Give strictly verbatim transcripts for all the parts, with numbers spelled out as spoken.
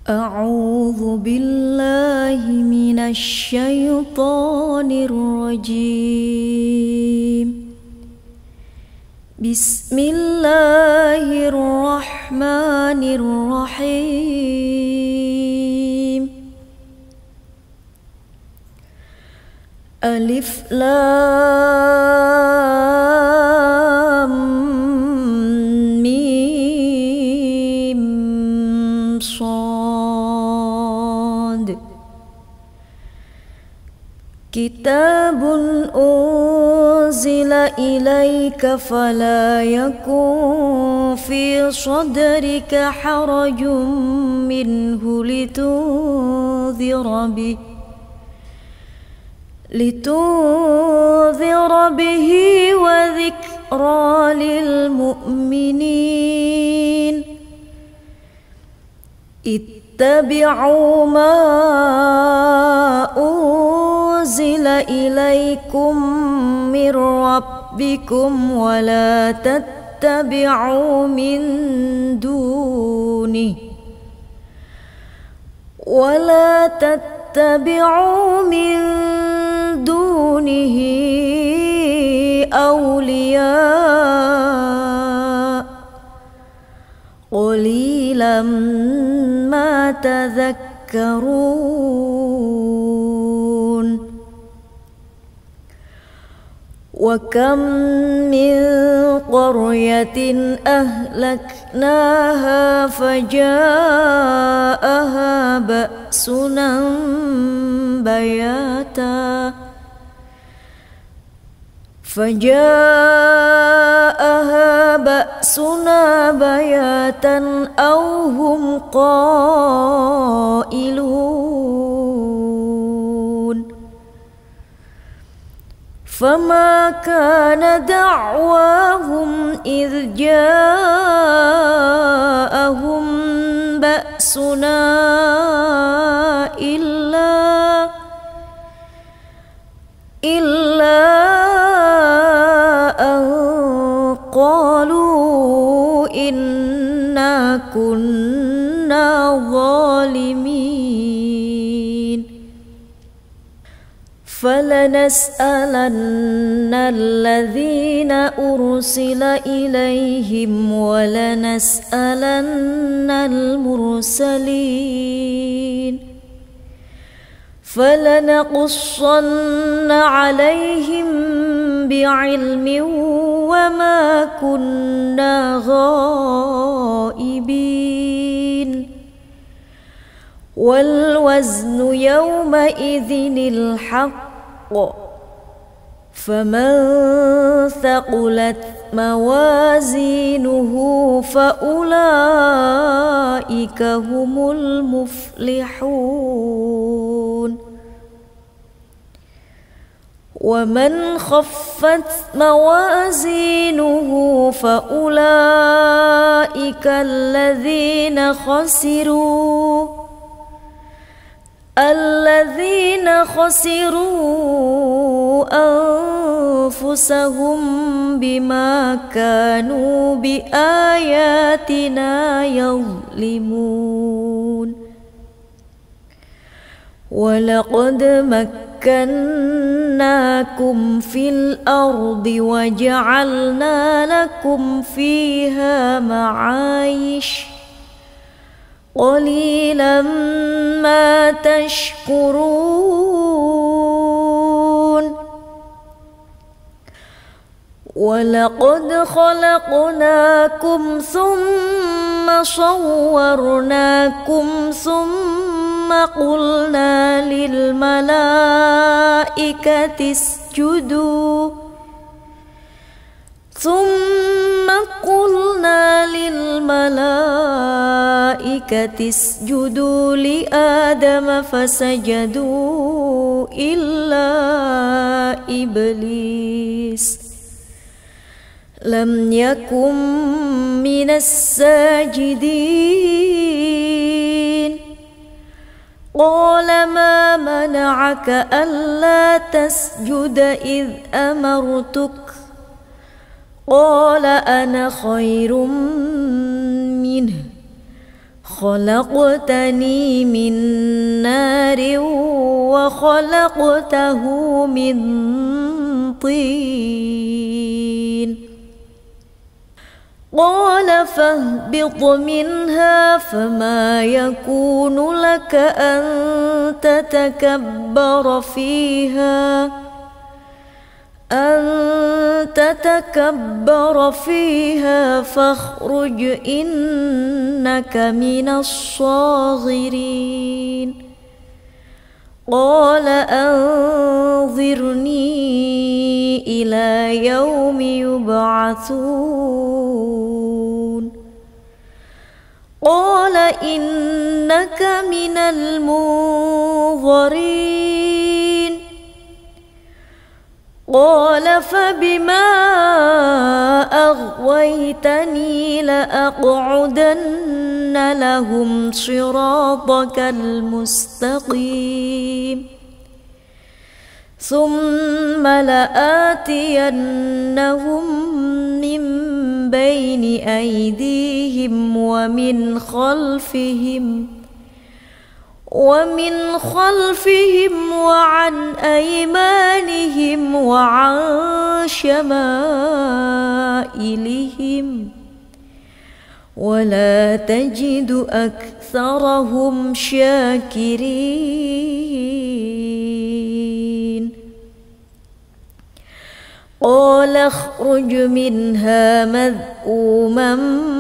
أعوذ بالله من الشيطان الرجيم. بسم الله الرحمن الرحيم. ألف لام ميم صاد. كتاب أنزل إليك فلا يكن في صدرك حرج منه لتنذر به لتنذر به وذكرى للمؤمنين. اتبعوا ما أنزل إليكم من ربكم ولا تتبعوا من دونه ولا تتبعوا من دونه أولياء قليلا ما تذكرون. وكم من قرية أهلكناها فجاءها بأسنا بياتا فجاءها بأسنا بياتا أو هم قائلون. فما كان دعواهم إذ جاءهم بأسنا إلا إلا أن قالوا إنا كنا ظالمين. فلنسألن الذين أرسل إليهم ولنسألن المرسلين. فلنقصن عليهم بعلم وما كنا غائبين. والوزن يومئذ الحق فمن ثقلت موازينه فأولئك هم المفلحون. ومن خفت موازينه فأولئك الذين خسروا الذين خسروا أنفسهم بما كانوا بآياتنا يظلمون. ولقد مكناكم في الأرض وجعلنا لكم فيها معايش قليلا ما تشكرون. ولقد خلقناكم ثم صورناكم ثم قلنا للملائكة اسجدوا ثم قلنا للملائكة اسجدوا لآدم فسجدوا إلا إبليس لم يكن من الساجدين. قال ما منعك ألا تسجد إذ أمرتك قال أنا خير منه خلقتني من نار وخلقته من طين قال فاهبط منها فما يكون لك أن تتكبر فيها أن تتكبر فيها فاخرج إنك من الصاغرين قال أنظرني إلى يوم يبعثون قال إنك من المنظرين قال فبما أغويتني لأقعدن لهم صراطك المستقيم ثم لآتينهم من بين أيديهم ومن خلفهم ومن خلفهم وعن أيمانهم وعن شمائلهم ولا تجد أكثرهم شاكرين قال اخرج منها مذءوما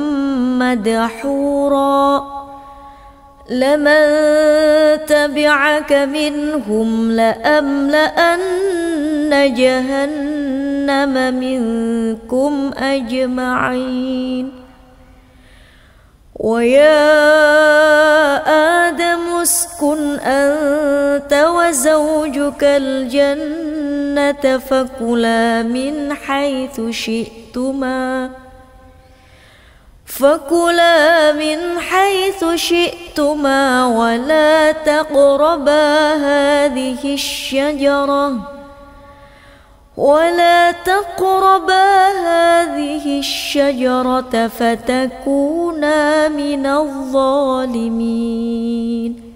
مدحورا لمن تبعك منهم لأملأن جهنم منكم أجمعين ويا آدم اسكن أنت وزوجك الجنة فكلا من حيث شئتما فكلا من حيث شئتما ولا تقربا هذه الشجرة ولا تقربا هذه الشجرة فتكونا من الظالمين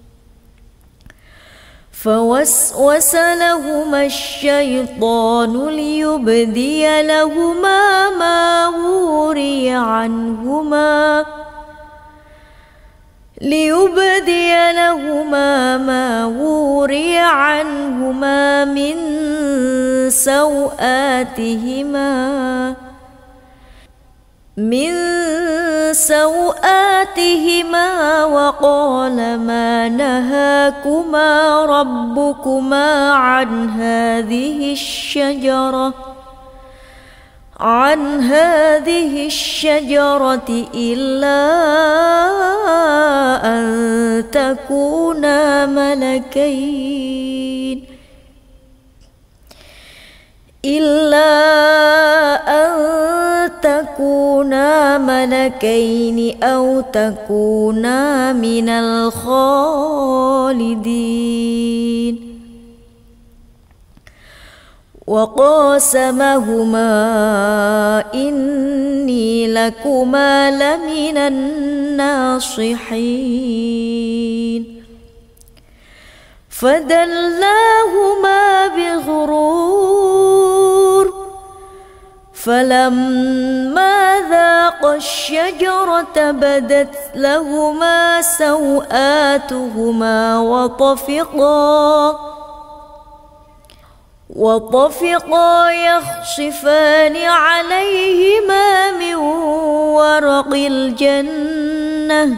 فوسوس لهما الشيطان ليبدي لهما ما وري عنهما ليبدي لهما ما وري عنهما من سوآتهما من سوآتهما وقال ما نهاكما ربكما عن هذه الشجرة عن هذه الشجرة إلا أن تكونا ملكين إلا أن تكونا ملكين أو تكونا من الخالدين وقاسمهما إني لكما لمن الناصحين فدلاهما بغرور فلما ذاقا الشجرة بدت لهما سوآتهما وطفقا وطفقا يخصفان عليهما من ورق الجنة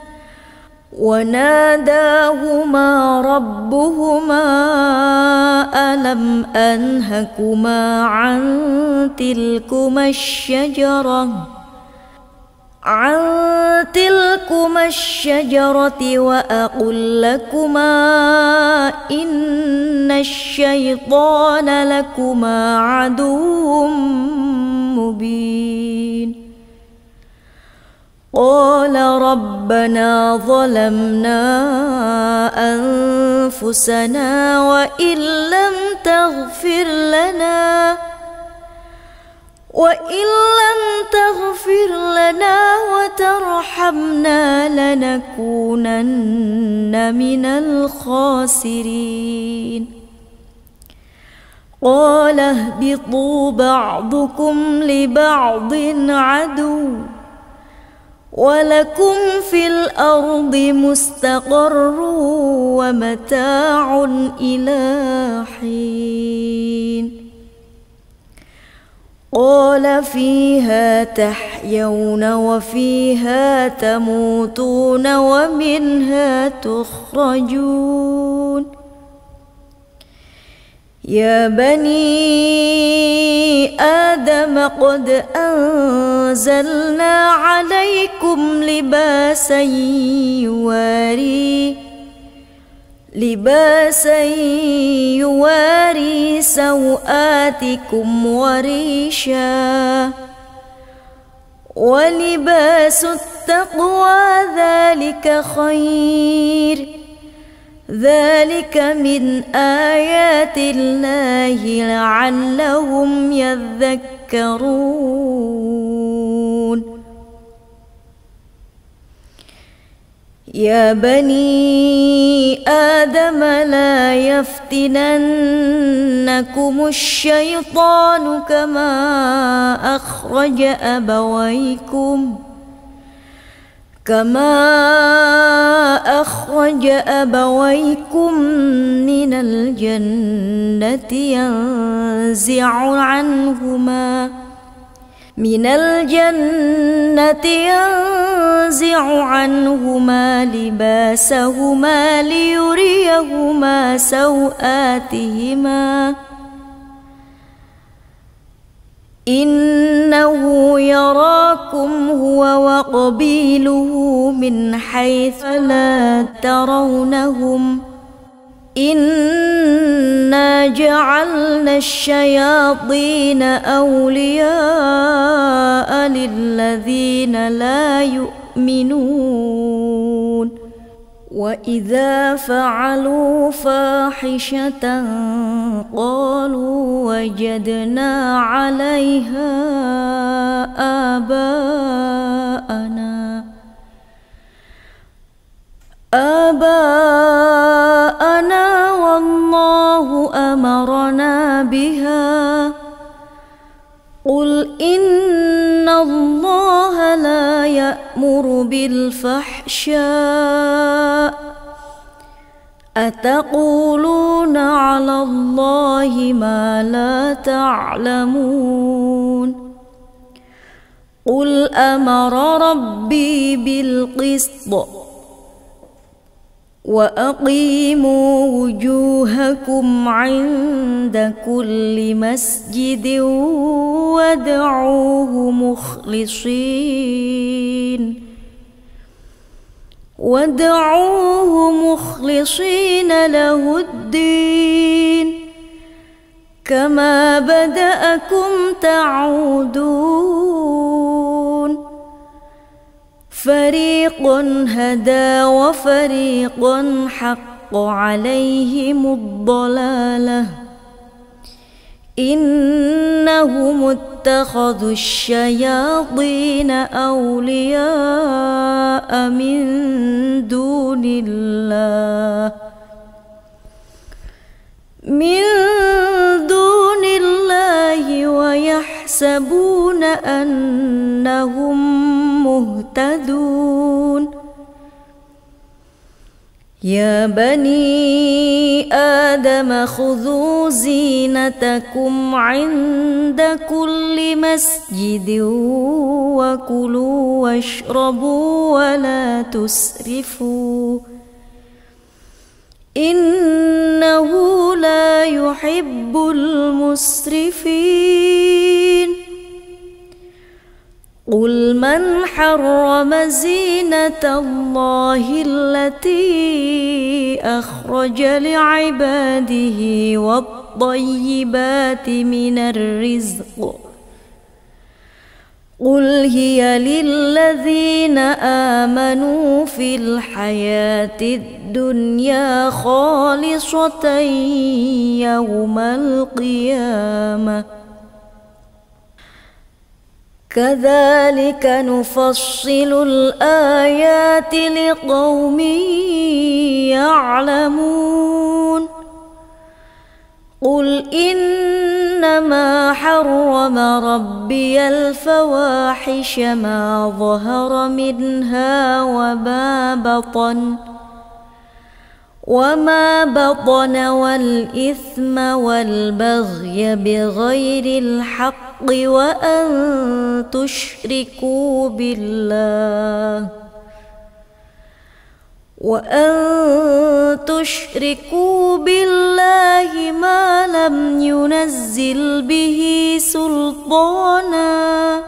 وناداهما ربهما ألم أنهكما عن تلكما الشجرة عن تلكما الشجرة وأقل لكما إن الشيطان لكما عدو مبين قال ربنا ظلمنا أنفسنا وإن لم تغفر لنا وإن لم تغفر لنا وترحمنا لنكونن من الخاسرين. قال اهبطوا بعضكم لبعض عدو ولكم في الأرض مستقر ومتاع إلى حين. قال فيها تحيون وفيها تموتون ومنها تخرجون. يا بني آدم قد أنزلنا عليكم لباسا يواري لباسا يواري سوآتكم وريشا ولباس التقوى ذلك خير ذلك من آيات الله لعلهم يذكرون. يا بني آدم لا يفتننكم الشيطان كما أخرج أبويكم كما أخرج أبويكم من الجنة ينزع عنهما من الجنة ينزع عنهما لباسهما ليريهما سوآتهما إنه يراكم هو وقبيله من حيث لا ترونهم إنا جعلنا الشياطين أولياء للذين لا يؤمنون. وإذا فعلوا فاحشة قالوا وجدنا عليها آباءنا آباءنا والله أمرنا بها قل إن الله لا يأمر بالفحشاء أتقولون على الله ما لا تعلمون. قل أمر ربي بالقسط وأقيموا وجوهكم عند كل مسجد وادعوه مخلصين وادعوه مخلصين له الدين كما بدأكم تعودون. فريق هدى وفريق حق عليهم الضلالة إنهم اتخذوا الشياطين أولياء من دون الله من دون الله ويحسبون أنهم مهتدون. يا بني آدم خذوا زينتكم عند كل مسجد وكلوا واشربوا ولا تسرفوا إنه لا يحب المسرفين. قل من حرم زينة الله التي أخرج لعباده والطيبات من الرزق قل هي للذين آمنوا في الحياة الدنيا خالصة يوم القيامة كذلك نفصل الآيات لقوم يعلمون قل إنما حرم ربي الفواحش ما ظهر منها وما بطن وما بطن والإثم والبغي بغير الحق وأن تشركوا بالله وأن تشركوا بالله ما لم ينزل به سلطانا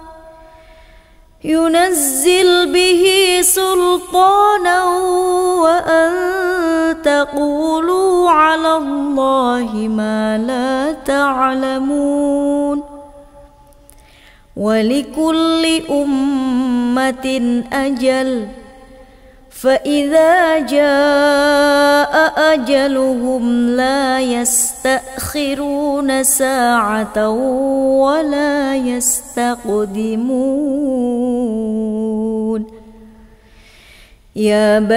ينزل به سلطانا وأن تقولوا على الله ما لا تعلمون ولكل أمة أجل فإذا جاء أجلهم لا يستأخرون ساعة ولا يستقدمون يا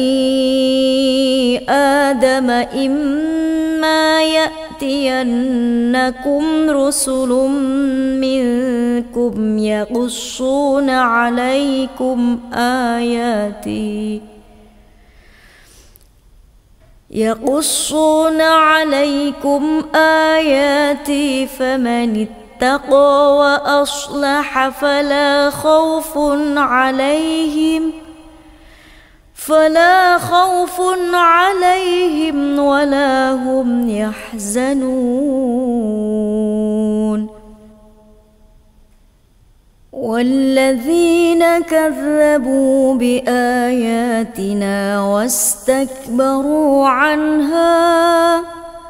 بني آدم إما يأتينكم رسل منكم يقصون عليكم آياتي يقصون عليكم آياتي فمن اتقى وأصلح فلا خوف عليهم فلا خوف عليهم ولا هم يحزنون والذين كذبوا بآياتنا واستكبروا عنها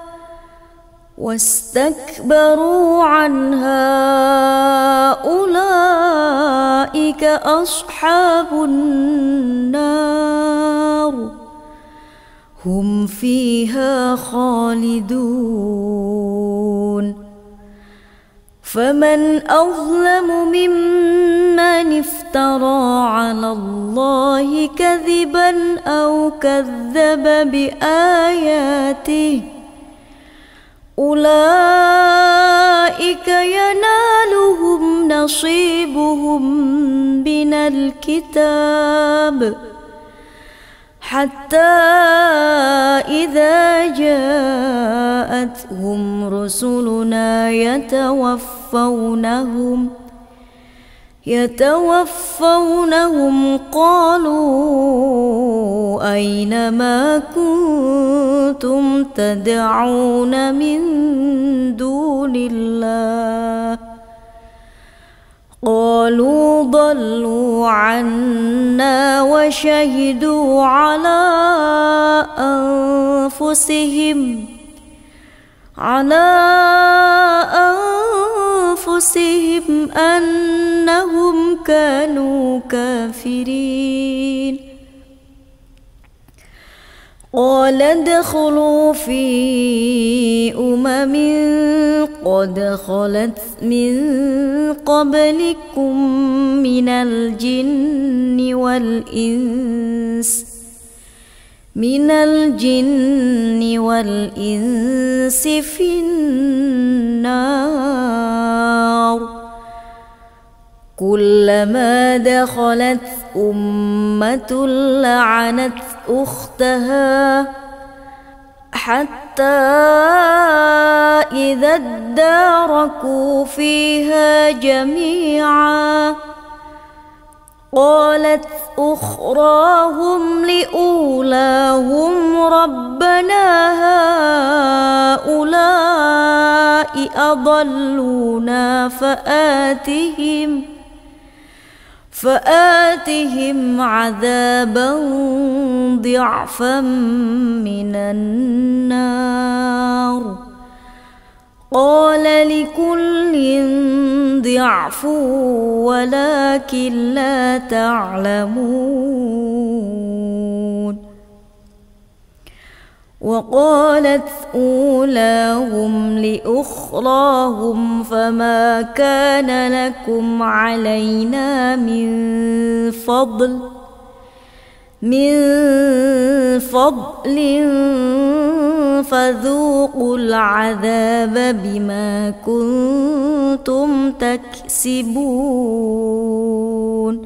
واستكبروا عنها أولئك أصحاب النار هم فيها خالدون فمن أظلم ممن افترى على الله كذبا أو كذب بآياته أولئك ينالهم نصيبهم من الكتاب حتى إذا جاءتهم رسلنا يتوفونهم يتوفونهم قالوا أين ما كنتم تدعون من دون الله قالوا ضلوا عنا وشهدوا على أنفسهم على أنفسهم أنهم كانوا كافرين قال ادخلوا في أمم قد خلت من قبلكم من الجن والإنس من الجن والإنس في النار كلما دخلت أمة لعنت أختها حتى إذا اداركوا فيها جميعا قالت أخراهم لأولاهم ربنا هؤلاء أضلونا فآتهم فآتهم عذابا ضعفا من النار قال لكل ضعف ولكن لا تعلمون وقالت أولاهم لأخراهم فما كان لكم علينا من فضل من فضل فذوقوا العذاب بما كنتم تكسبون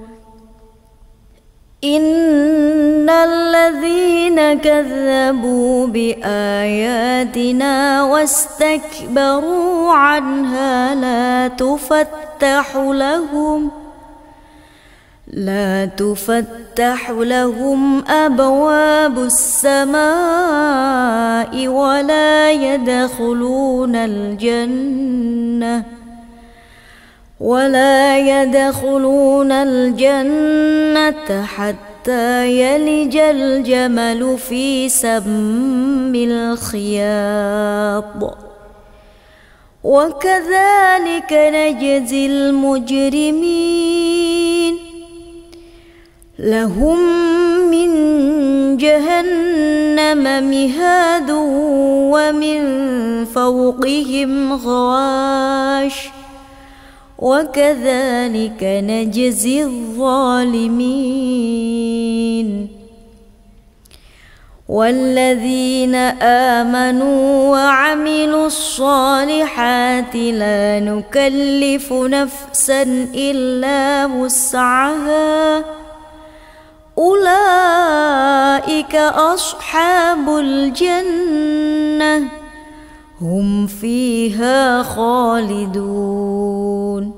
إن الذين كذبوا بآياتنا واستكبروا عنها لا تفتح لهم لا تفتح لهم أبواب السماء ولا يدخلون الجنة ولا يدخلون الجنة حتى يلج الجمل في سم الخياط وكذلك نجزي المجرمين لهم من جهنم مهاد ومن فوقهم غواش وكذلك نجزي الظالمين والذين آمنوا وعملوا الصالحات لا نكلف نفسا إلا وسعها أولئك أصحاب الجنة هم فيها خالدون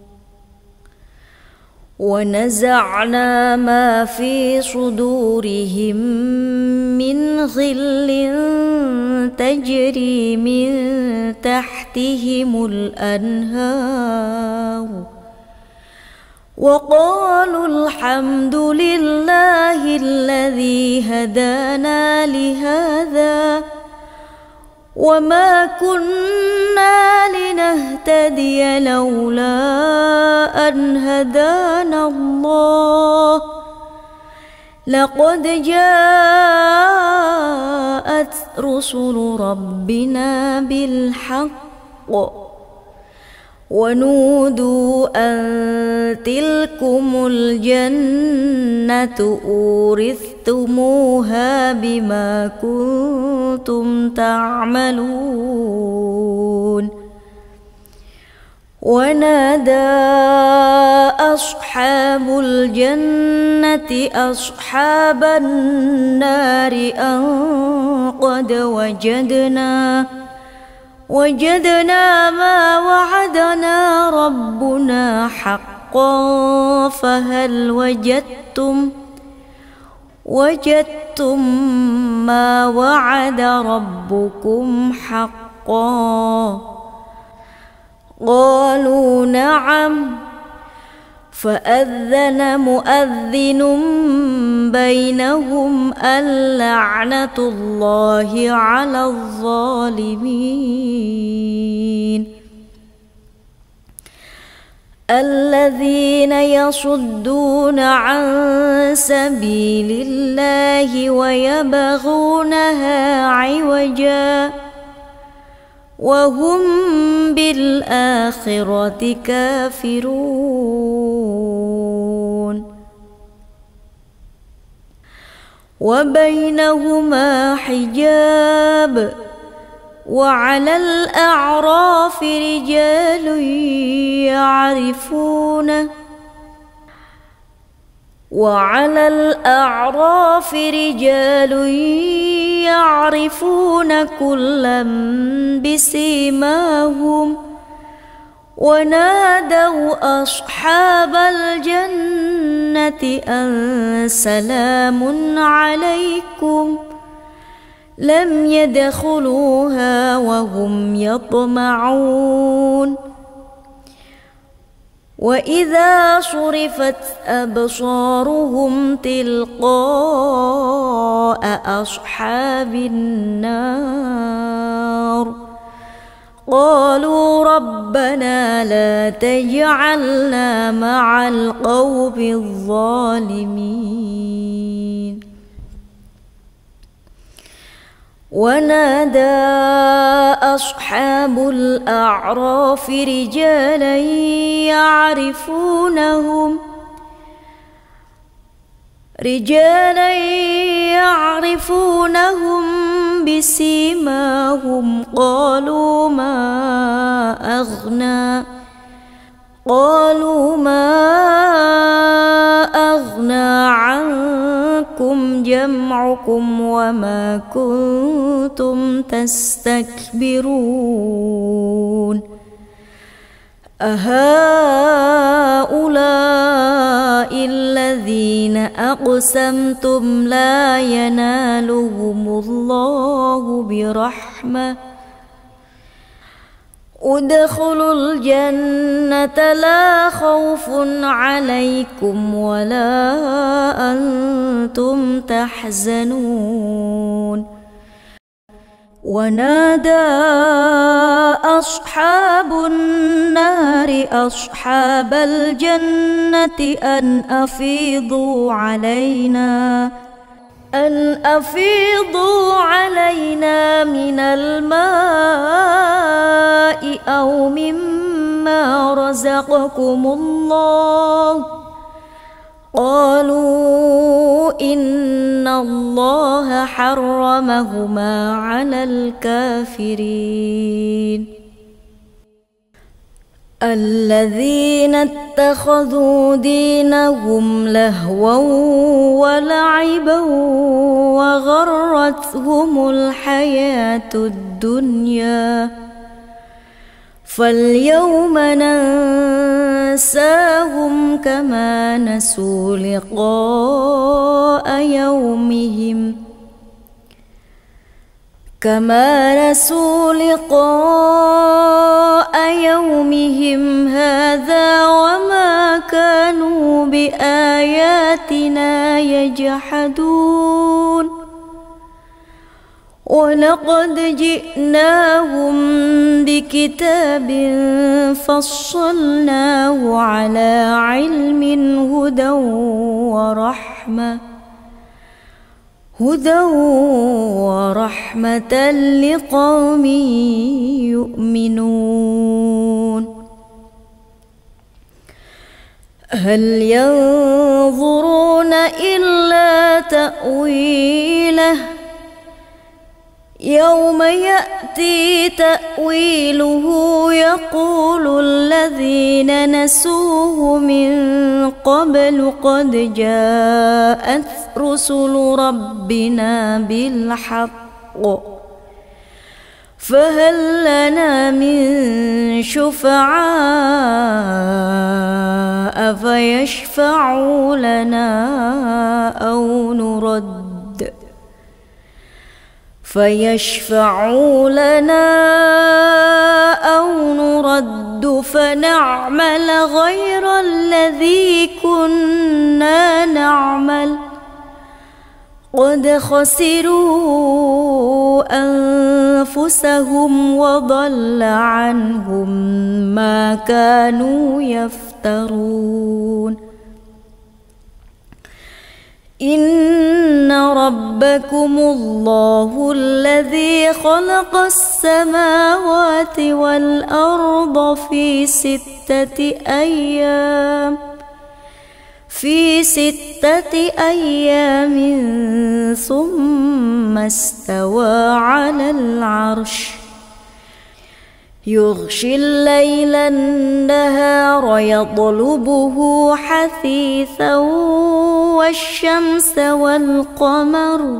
ونزعنا ما في صدورهم من غل تجري من تحتهم الأنهار وقالوا الحمد لله الذي هدانا لهذا وما كنا لنهتدي لولا أن هدانا الله لقد جاءت رسل ربنا بالحق ونودوا أن تلكم الجنة أورثتموها بما كنتم تعملون ونادى أصحاب الجنة أصحاب النار أن قد وجدنا وجدنا ما وعدنا ربنا حقا فهل وجدتم وجدتم ما وعد ربكم حقا قالوا نعم فأذن مؤذن بينهم اللعنة الله على الظالمين الذين يصدون عن سبيل الله ويبغونها عوجا وهم بالآخرة كافرون وبينهما حجاب وعلى الأعراف رجال يعرفون وعلى الأعراف رجال يعرفون كلا بسيماهم ونادوا أصحاب الجنة أن سلام عليكم لم يدخلوها وهم يطمعون وإذا صرفت أبصارهم تلقاء أصحاب النار قالوا ربنا لا تجعلنا مع القوم الظالمين ونادى أصحاب الأعراف رجالا يعرفونهم رجالا يعرفونهم بسيماهم قالوا ما أغنى قالوا ما أغنى عنكم جمعكم وما كنتم تستكبرون أهؤلاء الذين أقسمتم لا ينالهم الله برحمة ادخلوا الجنة لا خوف عليكم ولا أنتم تحزنون ونادى أصحاب النار أصحاب الجنة أن أفيضوا علينا أن أفيضوا علينا من الماء أو مما رزقكم الله قالوا إن الله حرمهما على الكافرين الذين اتخذوا دينهم لهوا ولعبا وغرتهم الحياة الدنيا فاليوم ننساهم كما نسوا لقاء يومهم كما نسوا لقاء يومهم هذا وما كانوا بآياتنا يجحدون ولقد جئناهم بكتاب فصلناه على علم هدى ورحمة هدى ورحمة لقوم يؤمنون هل ينظرون إلا تأويله يوم يأتي تأويله يقول الذين نسوه من قبل قد جاءت رسل ربنا بالحق فهل لنا من شفعاء فيشفعوا لنا أو نرد فيشفعوا لنا أو نرد فنعمل غير الذي كنا نعمل قد خسروا أنفسهم وضل عنهم ما كانوا يفترون إن ربكم الله الذي خلق السماوات والأرض في ستة أيام في ستة أيام ثم استوى على العرش يغشي الليل النهار يطلبه حثيثا والشمس والقمر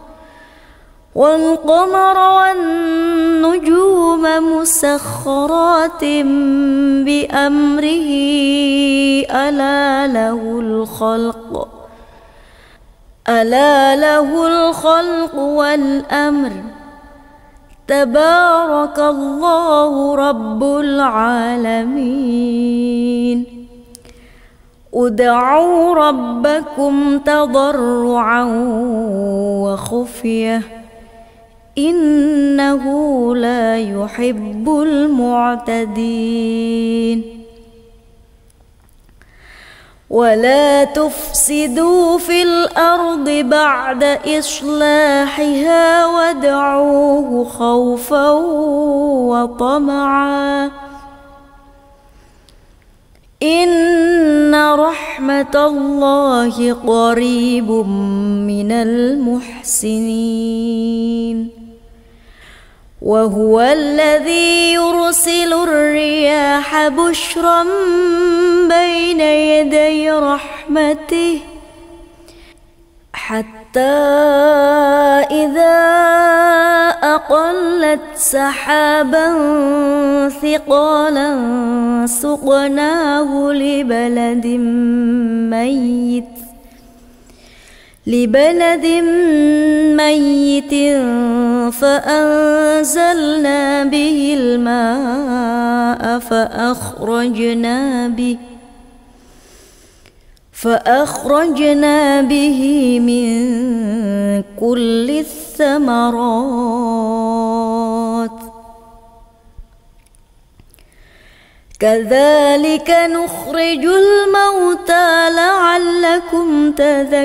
والقمر والنجوم مسخرات بأمره ألا له الخلق ألا له الخلق والأمر تبارك الله رب العالمين ادعوا ربكم تضرعا وخفية إنه لا يحب المعتدين ولا تفسدوا في الأرض بعد إصلاحها وادعوه خوفا وطمعا إن رحمة الله قريب من المحسنين وهو الذي يرسل الرياح بشرا بين يدي رحمته حتى إذا أقلت سحابا ثقالا سقناه لبلد ميت لبلد ميت فأنزلنا به الماء فأخرجنا به فأخرجنا به من كل الثمرات كذلك نخرج الموتى لعلكم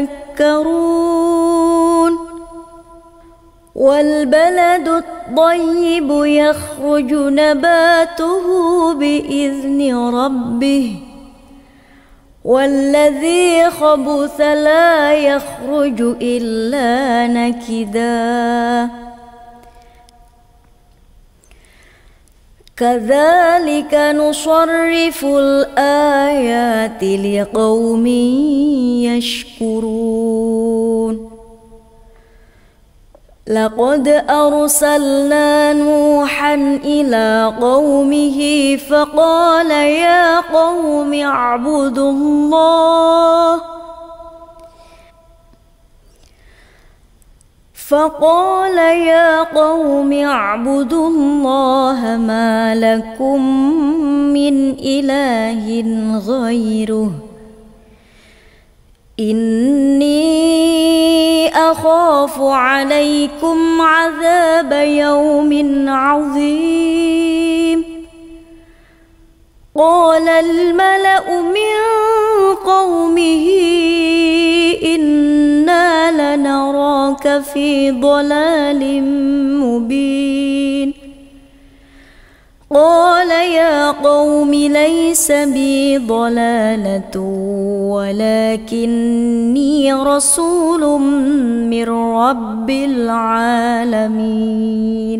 تذكرون والبلد الطيب يخرج نباته بإذن ربه والذي خبث لا يخرج إلا نكدا كذلك نصرف الآيات لقوم يشكرون لقد أرسلنا نوحا إلى قومه فقال يا قوم اعبدوا الله فقال يا قوم اعبدوا الله ما لكم من إله غيره إني أخاف عليكم عذاب يوم عظيم قال الملأ من قومه إنا لنراك في ضلال مبين قال يا قوم ليس بي ضلالة ولكني رسول من رب العالمين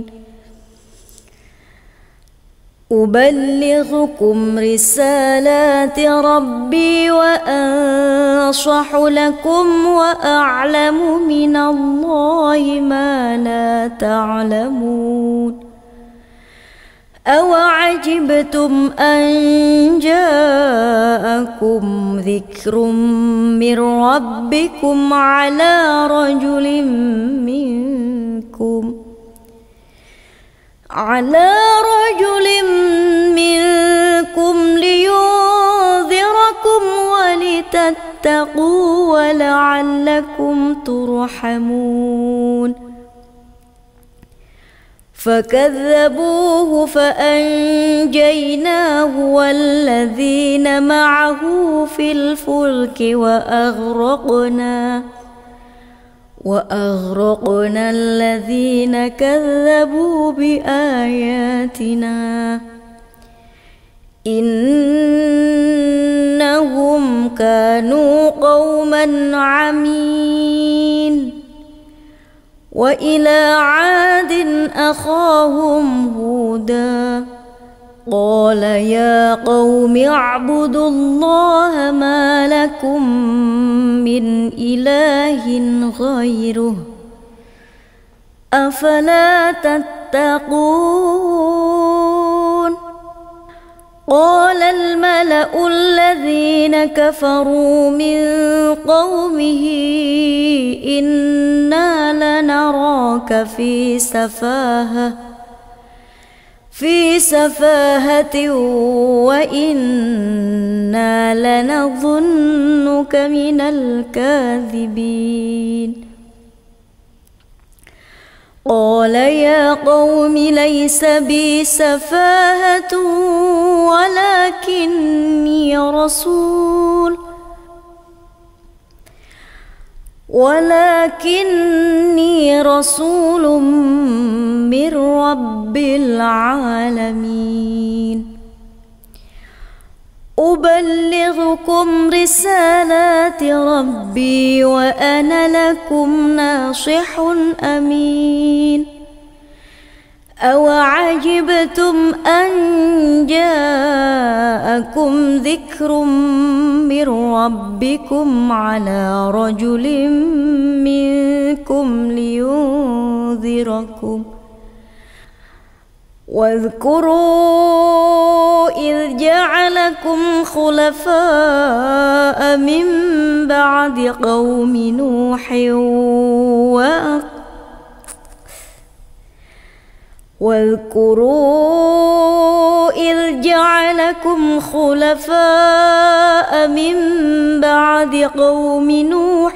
أبلغكم رسالات ربي وأنصح لكم وأعلم من الله ما لا تعلمون أوعجبتم أن جاءكم ذكر من ربكم على رجل منكم على رجل منكم لينذركم ولتتقوا ولعلكم ترحمون فكذبوه فأنجيناه والذين معه في الفلك وأغرقنا وأغرقنا الذين كذبوا بآياتنا إنهم كانوا قوما عمين وإلى عاد أخاهم هودا قال يا قوم اعبدوا الله ما لكم من إله غيره أفلا تتقون قال الملأ الذين كفروا من قومه إنا لنراك في سفاهة في سفاهة وإنا لنظنك من الكاذبين قال يا قوم ليس بي سفاهة ولكني رسول ولكني رسول من رب العالمين أبلغكم رسالات ربي وأنا لكم ناصح أمين أوعجبتم أن جاءكم ذكر من ربكم على رجل منكم لينذركم واذكروا إذ جعلكم خلفاء من بعد قوم نوح واذكروا إذ جعلكم خلفاء من بعد قوم نوح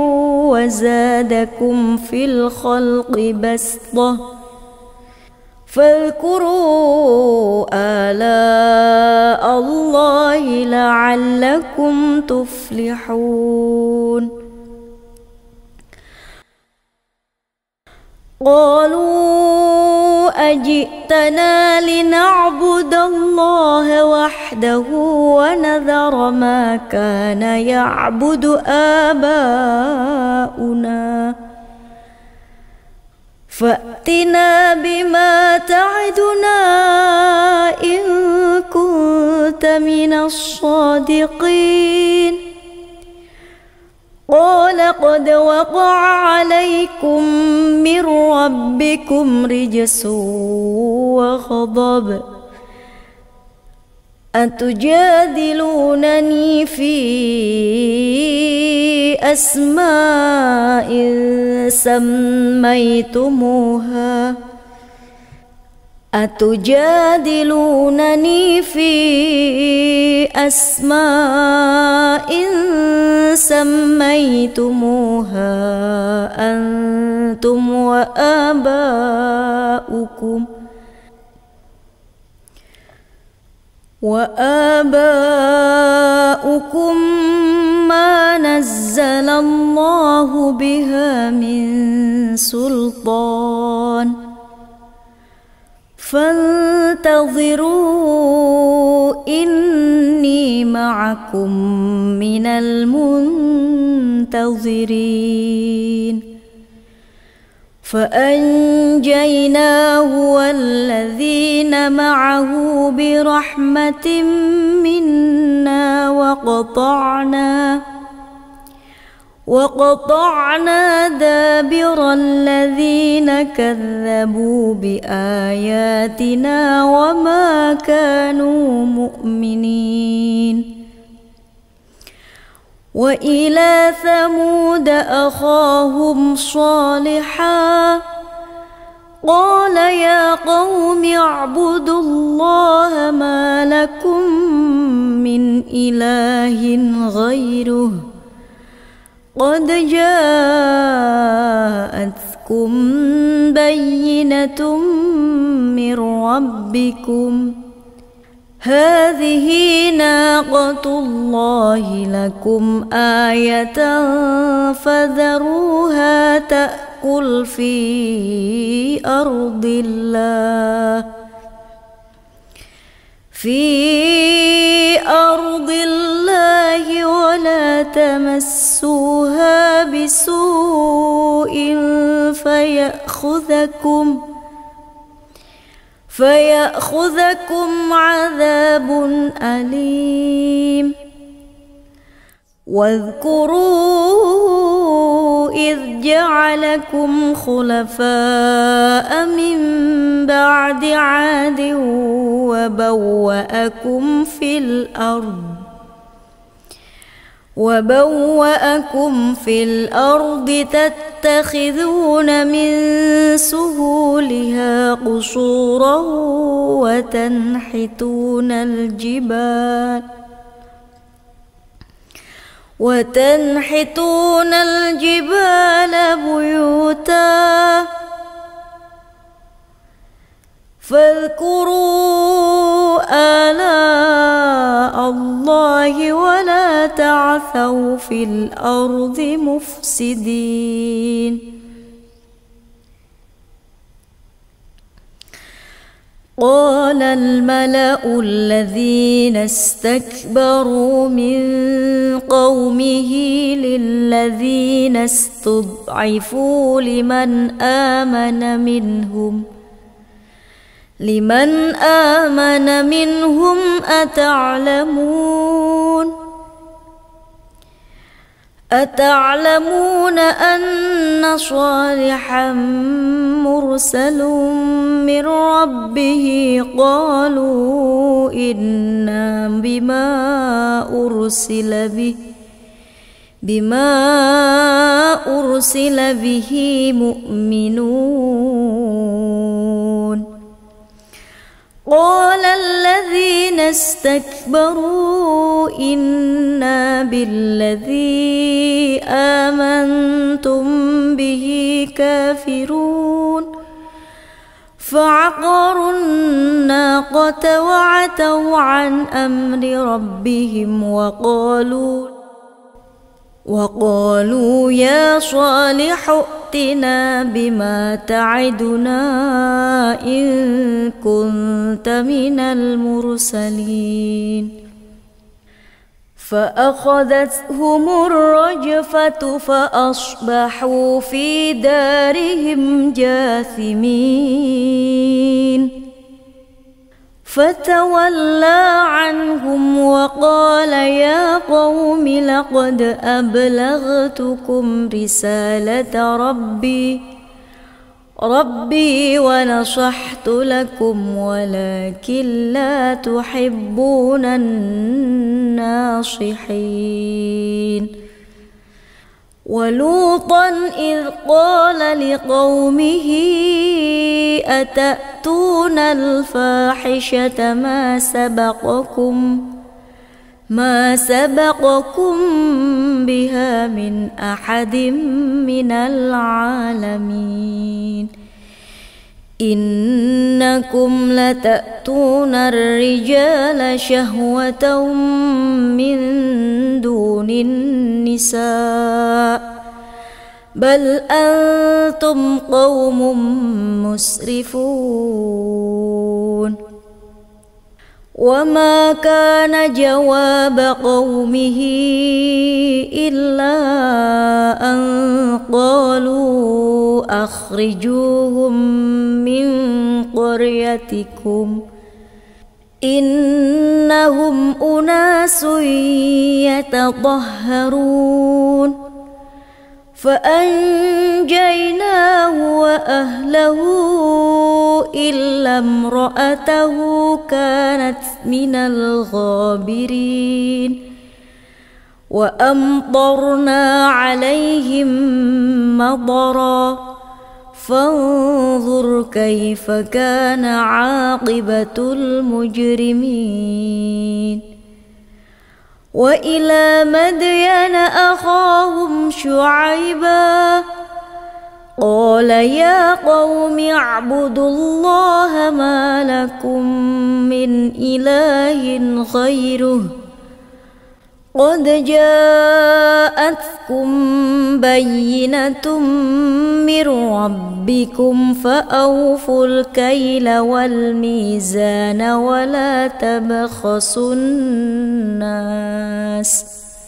وزادكم في الخلق بسطة فاذكروا آلاء الله لعلكم تفلحون قالوا أجئتنا لنعبد الله وحده ونذر ما كان يعبد آباؤنا فأتنا بما تعدنا إن كنت من الصادقين قال قد وقع عليكم من ربكم رجس وغضب أتجادلونني في أسماء سميتموها أتجادلونني في أسماء سميتموها أنتم وآباؤكم وآباؤكم ما نزل الله بها من سلطان فانتظروا إني معكم من المنتظرين فأنجيناه والذين معه برحمة منا وقطعنا وقطعنا دابر الذين كذبوا بآياتنا وما كانوا مؤمنين وإلى ثمود أخاهم صالحا قال يا قوم اعبدوا الله ما لكم من إله غيره قد جاءتكم بينة من ربكم هذه ناقة الله لكم آية فذروها تأكل في أرض الله في أرض الله ولا تمسوها بسوء فيأخذكم فيأخذكم عذاب أليم واذكروا إذ جعلكم خلفاء من بعد عاد وبوأكم في الأرض وبوأكم في الأرض تتخذون من سهولها قصورا وتنحتون الجبال وتنحتون الجبال بيوتا فاذكروا آلاء الله الله ولا تعثوا في الأرض مفسدين. قال الملأ الذين استكبروا من قومه للذين استضعفوا لمن آمن منهم لمن آمن منهم أتعلمون أتعلمون أن صالحا مرسل من ربه قالوا إنا بما أرسل به بما أرسل به مؤمنون. قال الذين استكبروا إنا بالذي آمنتم به كافرون. فعقروا الناقة وعتوا عن أمر ربهم وقالوا وقالوا يا صالح ائتنا بما تعدنا إن كنت من المرسلين. فأخذتهم الرجفة فأصبحوا في دارهم جاثمين. فتولى عنهم وقال يا قوم لقد أبلغتكم رسالة ربي ربي ونصحت لكم ولكن لا تحبون الناصحين. ولوطا إذ قال لقومه أتأتون الفاحشة ما سبقكم ما سبقكم بها من أحد من العالمين. إنكم لتأتون الرجال شهوة من دون النساء بل أنتم قوم مسرفون. وما كان جواب قومه إلا أن قالوا أخرجوهم من قريتكم إنهم أناس يتطهرون. فأنجيناه وأهله إلا امرأته كانت من الغابرين. وأمطرنا عليهم مطرا فانظر كيف كان عاقبة المجرمين. وإلى مدين أخاهم شعيبا قال يا قوم اعبدوا الله ما لكم من إله غيره قد جاءتكم بينة من ربكم فأوفوا الكيل والميزان ولا تبخسوا الناس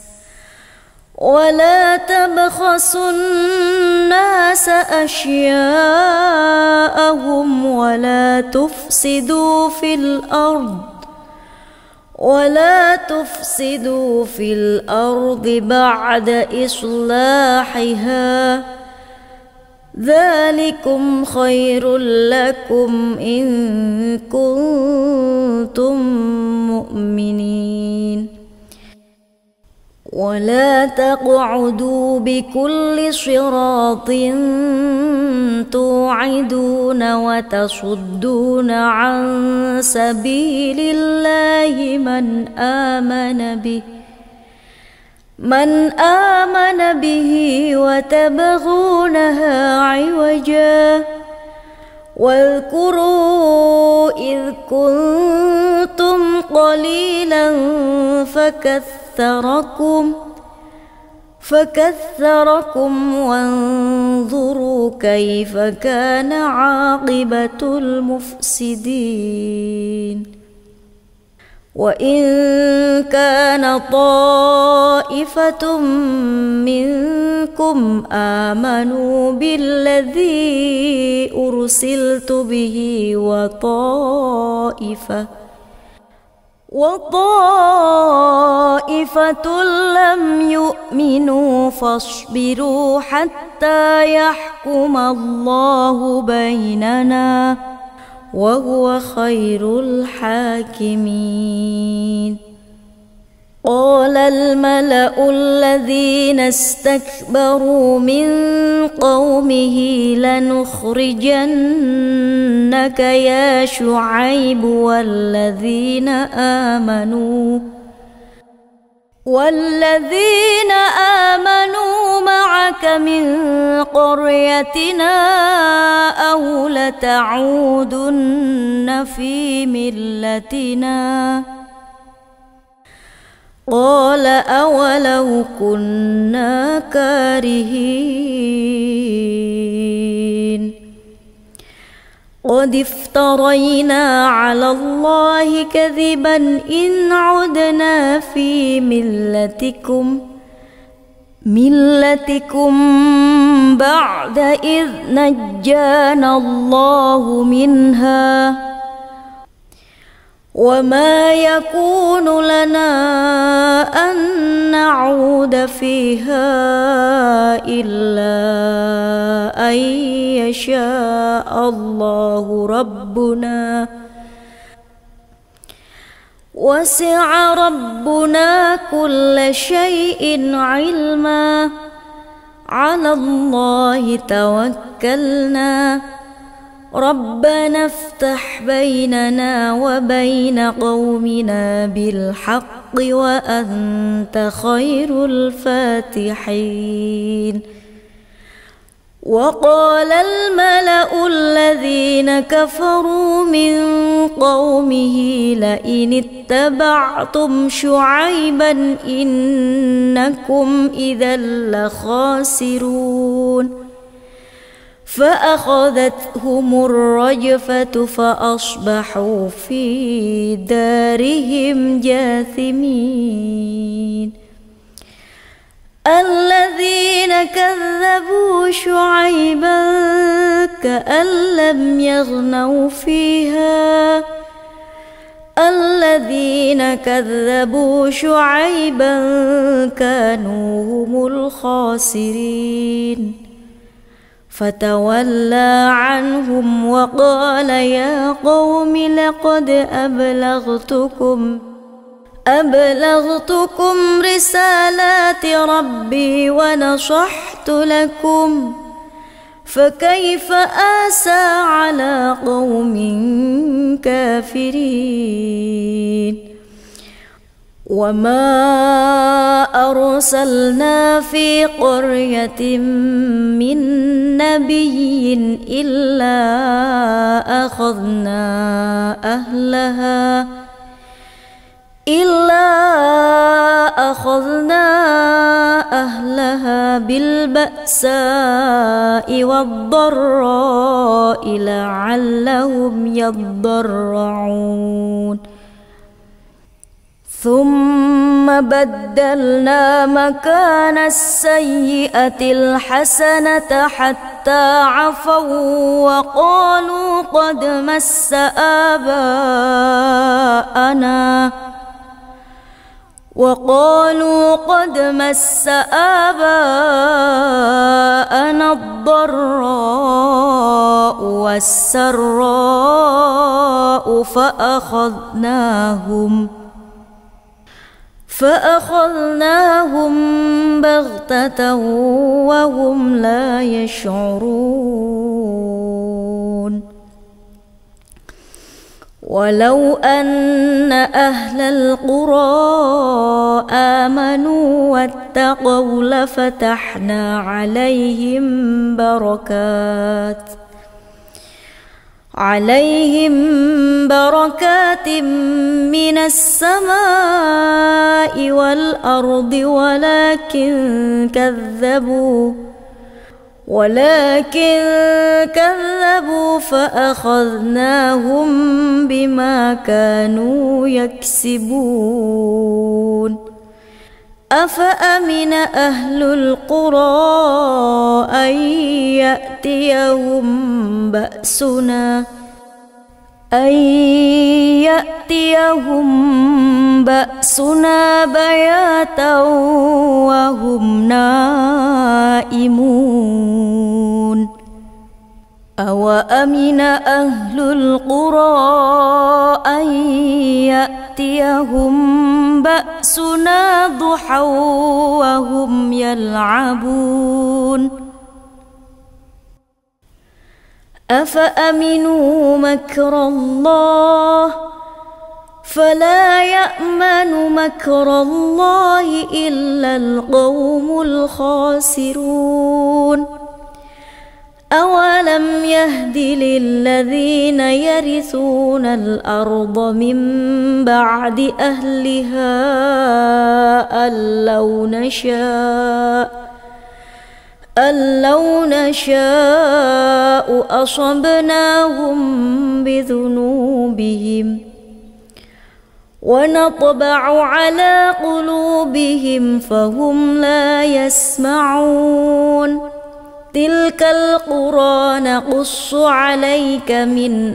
ولا تبخسوا الناس أشياءهم ولا تفسدوا في الأرض ولا تفسدوا في الأرض بعد إصلاحها ذلكم خير لكم إن كنتم مؤمنين. ولا تقعدوا بكل صراط توعدون وتصدون عن سبيل الله من آمن به من آمن به وتبغونها عوجا واذكروا إذ كنتم قليلا فكثركم فكثركم وانظروا كيف كان عاقبة المفسدين. وإن كان طائفة منكم آمنوا بالذي أرسلت به وطائفة وطائفة لم يؤمنوا فاصبروا حتى يحكم الله بيننا وهو خير الحاكمين. قال الملأ الذين استكبروا من قومه لنخرجنك يا شعيب والذين آمنوا والذين آمنوا معك من قريتنا أو لتعودن في ملتنا. قال أولو كنا كارهين. قد افترينا على الله كذبا إن عدنا في ملتكم ملتكم بعد إذ نجانا الله منها وما يكون لنا أن نعود فيها إلا أن يشاء الله ربنا وسع ربنا كل شيء علما. على الله توكلنا ربنا افتح بيننا وبين قومنا بالحق وأنت خير الفاتحين. وقال الملأ الذين كفروا من قومه لئن اتبعتم شعيبا إنكم إذا لخاسرون. فأخذتهم الرجفة فأصبحوا في دارهم جاثمين. الذين كذبوا شعيبا كأن لم يغنوا فيها الذين كذبوا شعيبا كانوا هم الخاسرين. فتولى عنهم وقال يا قوم لقد أبلغتكم أبلغتكم رسالات ربي ونصحت لكم فكيف آسى على قوم كافرين. وما أرسلنا في قرية من نبي إلا أخذنا أهلها إلا أخذنا أهلها بالبأساء والضراء لعلهم يضرعون. ثم بدلنا مكان السيئة الحسنة حتى عفوا وقالوا قد مس آباءنا وقالوا قد مس آباءنا الضراء والسراء فأخذناهم فأخذناهم بغتة وهم لا يشعرون. ولو أن أهل القرى آمنوا واتقوا لفتحنا عليهم بركات عليهم بركات من السماء والأرض ولكن كذبوا ولكن كذبوا فأخذناهم بما كانوا يكسبون أفأمن أهل القرى أن يأتيهم بأسنا أن يأتيهم بأسنا بياتا وهم نائمون أوأمن أهل القرى أن يأتيهم بأسنا ضحى وهم يلعبون أفأمنوا مكر الله فلا يأمن مكر الله إلا القوم الخاسرون أولم يهد للذين يرثون الأرض من بعد أهلها أن لو نشاء أن لو نشاء أصبناهم بذنوبهم ونطبع على قلوبهم فهم لا يسمعون تلك القرى نقص عليك من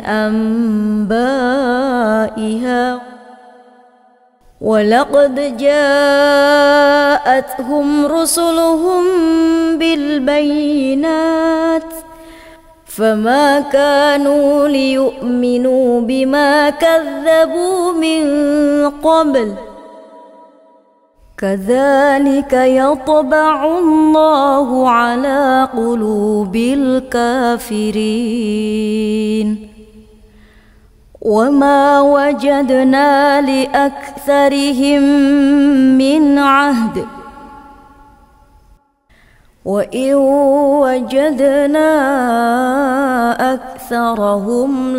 أنبائها ولقد جاءتهم رسلهم بالبينات فما كانوا ليؤمنوا بما كذبوا من قبل كذلك يطبع الله على قلوب الكافرين وما وجدنا لأكثرهم من عهد وإن وجدنا أكثرهم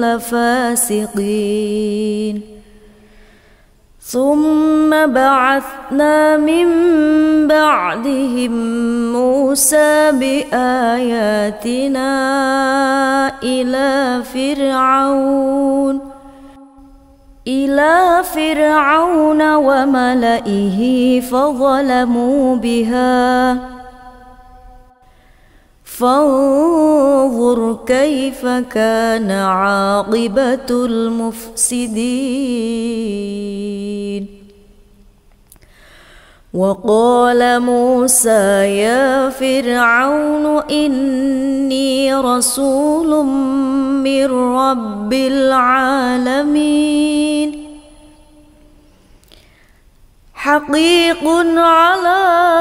لفاسقين ثم بعثنا من بعدهم موسى بآياتنا إلى فرعون إلى فرعون وملئه فظلموا بها فانظر كيف كان عاقبة المفسدين وقال موسى يا فرعون إني رسول من رب العالمين حقيق على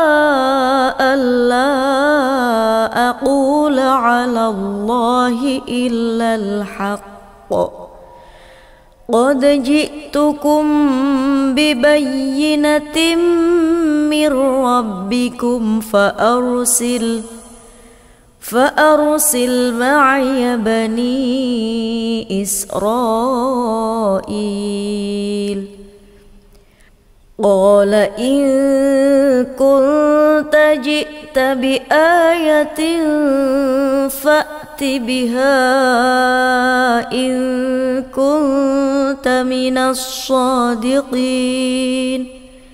ألا أقول على الله إلا الحق قد جئتكم ببينة من ربكم فأرسل فأرسل معي بني إسرائيل قال إن كنت جئت بآية فأت بها إن كنت من الصادقين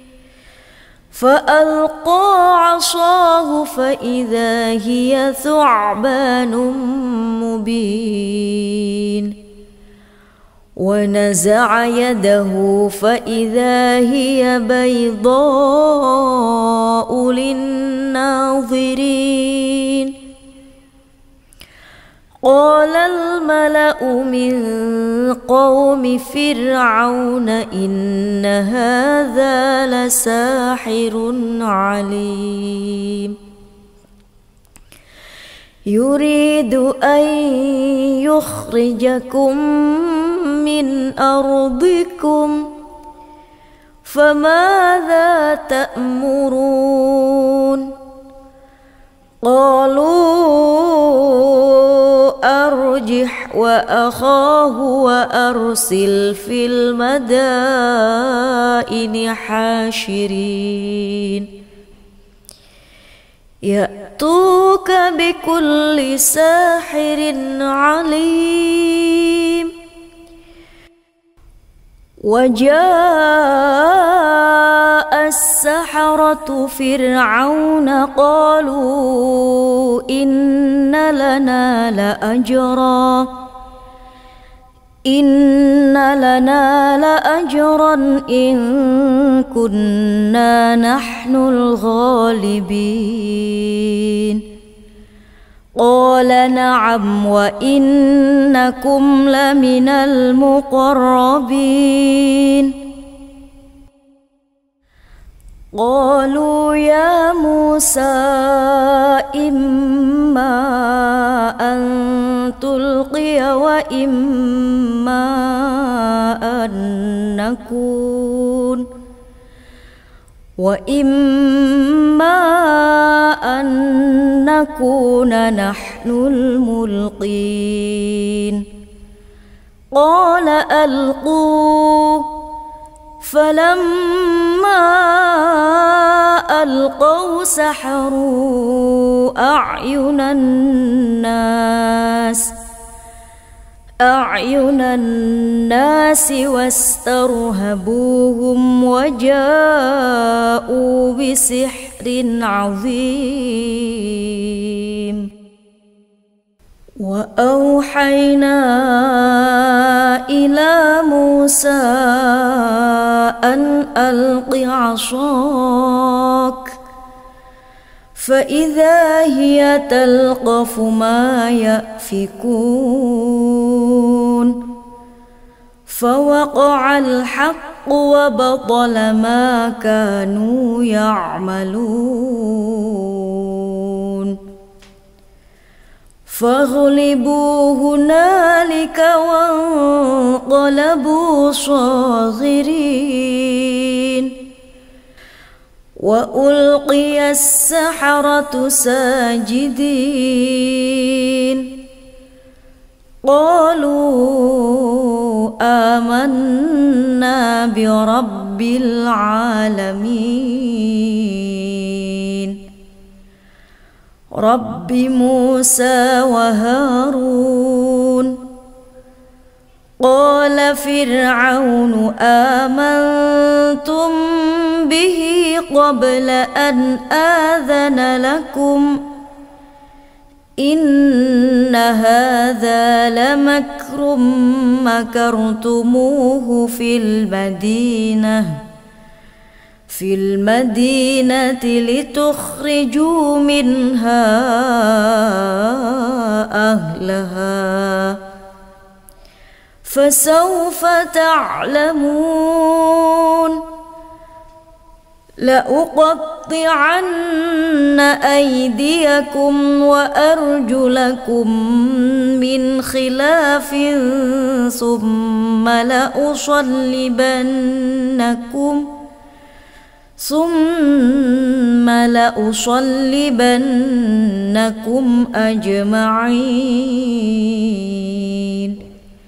فألقى عصاه فإذا هي ثعبان مبين ونزع يده فإذا هي بيضاء للناظرين قال الملأ من قوم فرعون إن هذا لساحر عليم يريد أن يخرجكم من أرضكم فماذا تأمرون قالوا أرجه وأرجح وأخاه وأرسل في المدائن حاشرين يأتوك بكل ساحر عليم. وجاء السحرة فرعون قالوا إن لنا لأجرا إن لنا لأجرا إن كنا نحن الغالبين. قال نعم وإنكم لمن المقربين. قالوا يا موسى إما أن تلقي وإما أن نكون وإما أن نكون نحن الملقين. قال ألقوا. فلما ألقوا سحروا أعين الناس أعين الناس واسترهبوهم وجاءوا بسحر عظيم. وأوحينا إلى موسى أن ألق عصاك فإذا هي تلقف ما يأفكون. فوقع الحق وبطل ما كانوا يعملون. فغلبوا هنالك وانقلبوا صاغرين. وألقي السحرة ساجدين. قالوا آمنا برب العالمين رب موسى وهارون. قال فرعون آمنتم به قبل أن آذن لكم إن هذا لمكر مكرتموه في المدينة في المدينة لتخرجوا منها أهلها فسوف تعلمون. لأقطعن أيديكم وأرجلكم من خلاف ثم لأصلبنكم ثم لأصلبنكم أجمعين.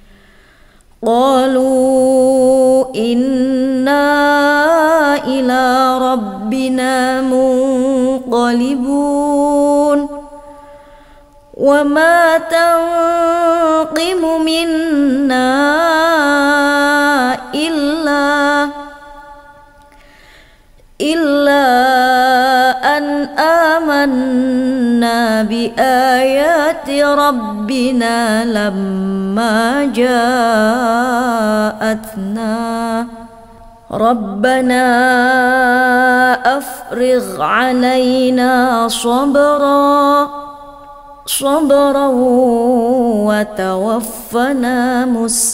قالوا إنا إلى ربنا منقلبون. وما تنقم منا إلا إلا أن آمنا بآيات ربنا لما جاءتنا ربنا أفرغ علينا صبرا صبرا وتوفنا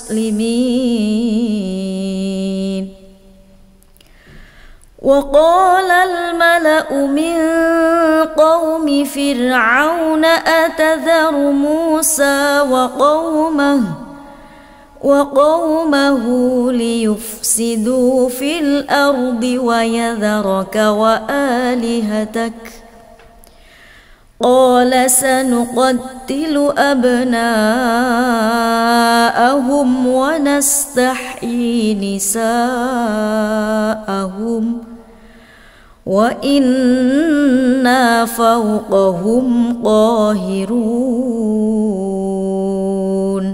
مسلمين. وقال الملأ من قوم فرعون أتذر موسى وقومه وقومه ليفسدوا في الأرض ويذرك وآلهتك قال سنقتل أبناءهم ونستحيي نساءهم وإنا فوقهم قاهرون.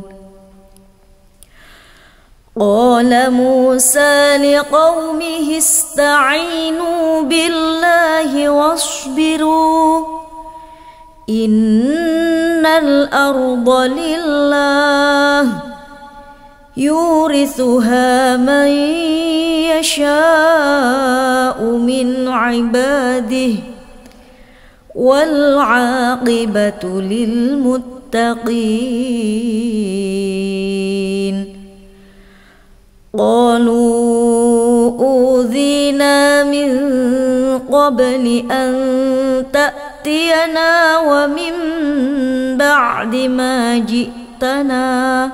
قال موسى لقومه استعينوا بالله واصبروا إن الأرض لله يورثها من يشاء من عباده والعاقبة للمتقين. قالوا أوذينا من قبل أن تأتينا ومن بعد ما جئتنا.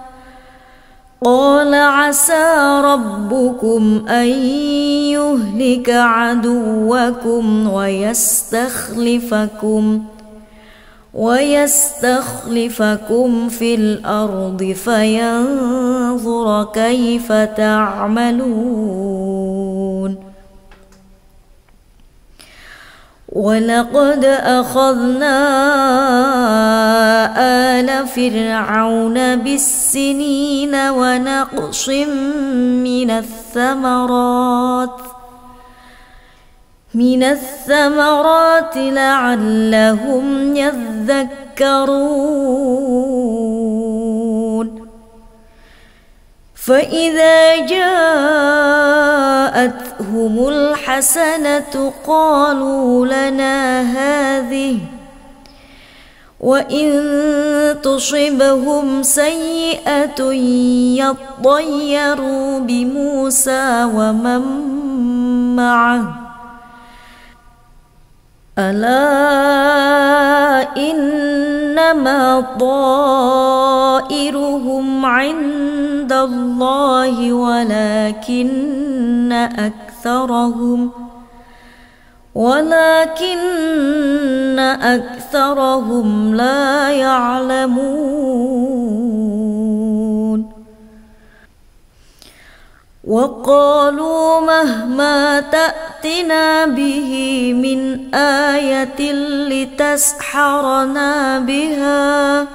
قال عسى ربكم أن يهلك عدوكم ويستخلفكم ويستخلفكم في الأرض فينظر كيف تعملون. ولقد أخذنا آل فرعون بالسنين ونقص من الثمرات من الثمرات لعلهم يذكرون. فإذا جاءتهم الحسنة قالوا لنا هذه وإن تصبهم سيئة يطيروا بموسى ومن معه ألا إنما طائرهم عند الله ولكن أكثرهم ولكن أكثرهم لا يعلمون. وقالوا مهما تأتنا به من آية لتسحرنا بها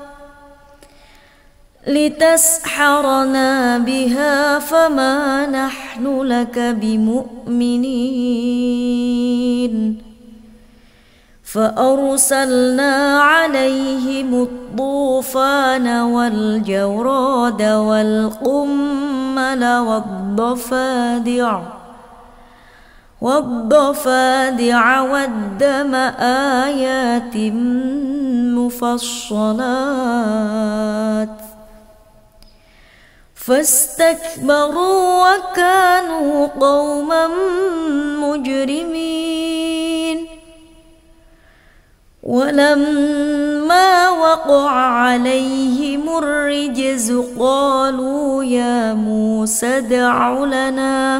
لتسحرنا بها فما نحن لك بمؤمنين. فأرسلنا عليهم الطوفان والجراد والقمل والضفادع والضفادع والدم آيات مفصلات فاستكبروا وكانوا قوما مجرمين. ولما وقع عليهم الرجز قالوا يا موسى ادع لنا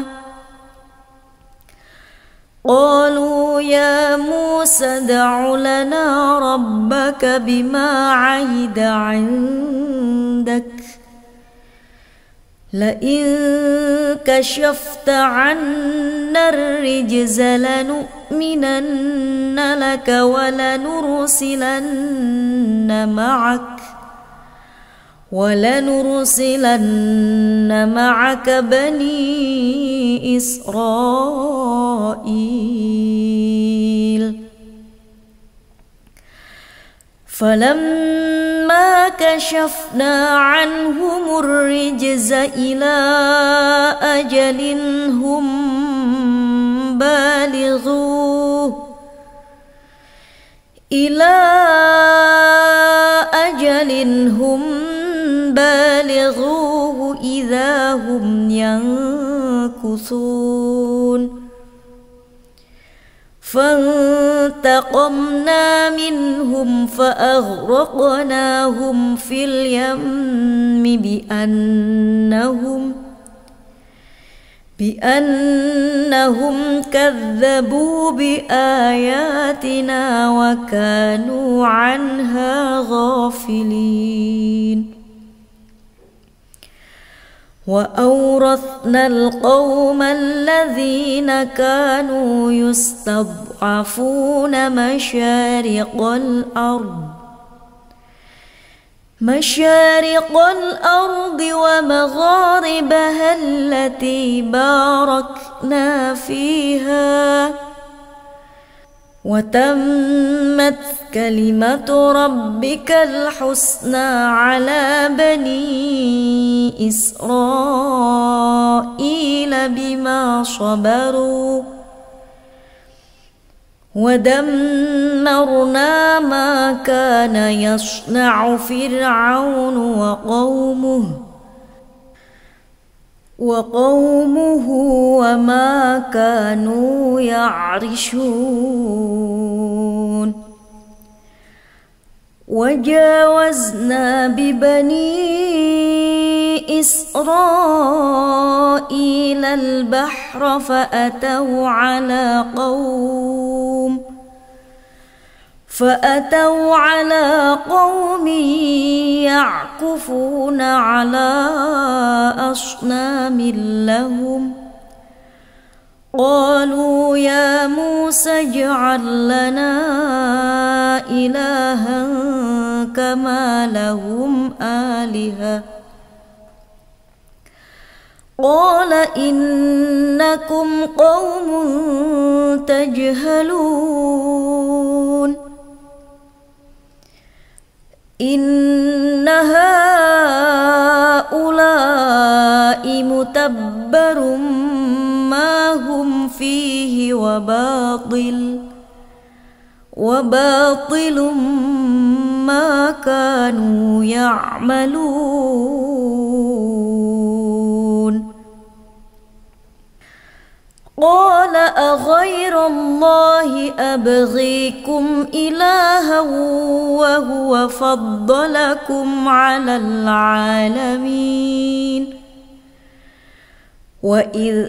قالوا يا موسى ادع لنا ربك بما عهد عندك لئن كشفت عنا الرجز لنؤمنن لك ولنرسلن معك ولنرسلن معك بني إسرائيل. فلما كشفنا عنهم الرجز إلى أجل هم بالغوه إلى أجل هم بالغوه إذا هم ينكثون. فانتقمنا منهم فأغرقناهم في اليم بأنهم بأنهم كذبوا بآياتنا وكانوا عنها غافلين. وأورثنا القوم الذين كانوا يستضعفون مشارق الأرض مشارق الأرض ومغاربها التي باركنا فيها، وتمت كلمة ربك الحسنى على بني إسرائيل بما صبروا، ودمرنا ما كان يصنع فرعون وقومه وقومه وما كانوا يعرشون. وجاوزنا ببني إسرائيل البحر فأتوا على قوم فأتوا على قوم يعكفون على أصنام لهم، قالوا يا موسى اجعل لنا إلها كما لهم آلهة، قال إنكم قوم تجهلون. إن هؤلاء متبر ما هم فيه وباطل وباطل ما كانوا يعملون. قال أغير الله أبغيكم إلها وهو فضلكم على العالمين، وإذ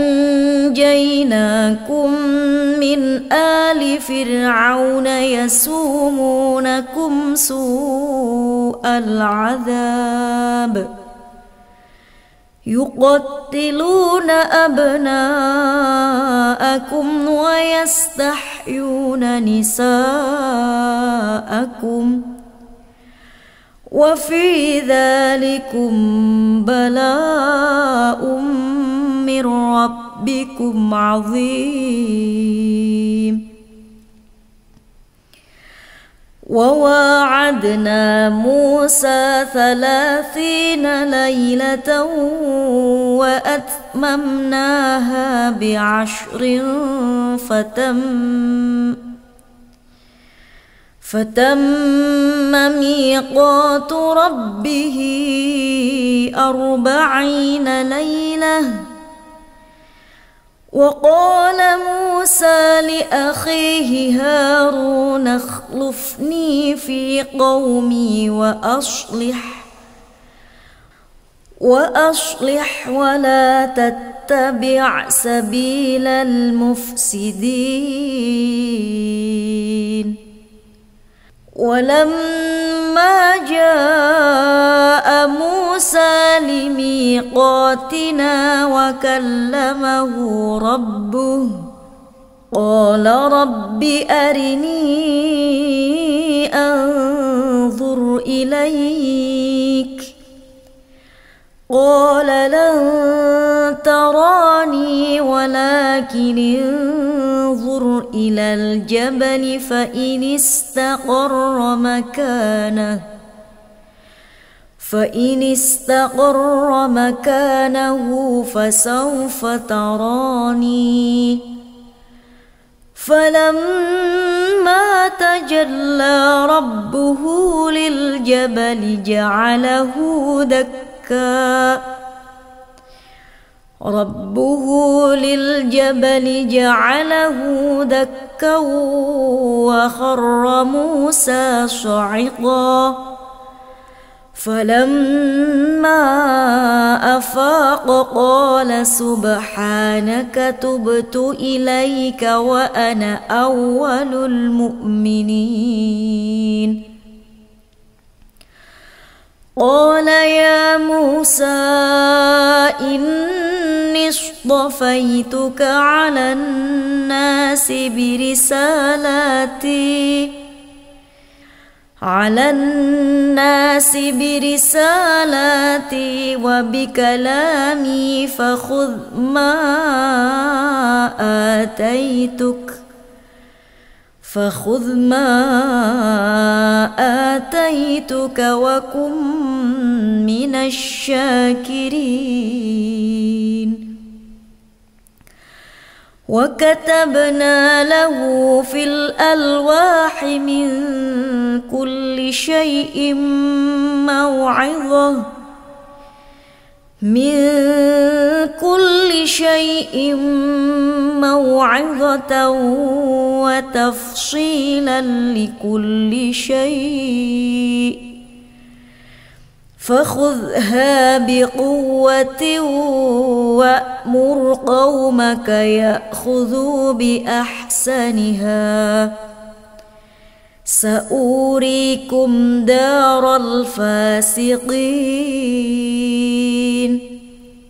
أنجيناكم من آل فرعون يسومونكم سوء العذاب يقتلون أبناءكم ويستحيون نساءكم، وفي ذلكم بلاء من ربكم عظيم. وواعدنا موسى ثلاثين ليلة وأتممناها بعشر فتم فتم ميقات ربه أربعين ليلة. وقال موسى لأخيه هارون اخلفني في قومي وأصلح وأصلح ولا تتبع سبيل المفسدين. ولما جاء موسى لميقاتنا وكلمه ربه قال رب أرني أنظر إليك، قال لن تراني ولكن انظر إلى الجبل فإن استقر مكانه فإن استقر مكانه فسوف تراني. فلما تجلى ربه للجبل جعله دكا ربه للجبل جعله دكا وخر موسى صعقا فلما أفاق قال سبحانك تبت إليك وأنا أول المؤمنين. قال يا موسى إني اصطفيتك على الناس برسالاتي على الناس برسالاتي وبكلامي فخذ ما آتيتك فخذ ما آتيتك وكن من الشاكرين. وكتبنا له في الألواح من كل شيء موعظة من كل شيء موعظة وتفصيلا لكل شيء فخذها بقوة وأمر قومك يأخذوا بأحسنها سأوريكم دار الفاسقين.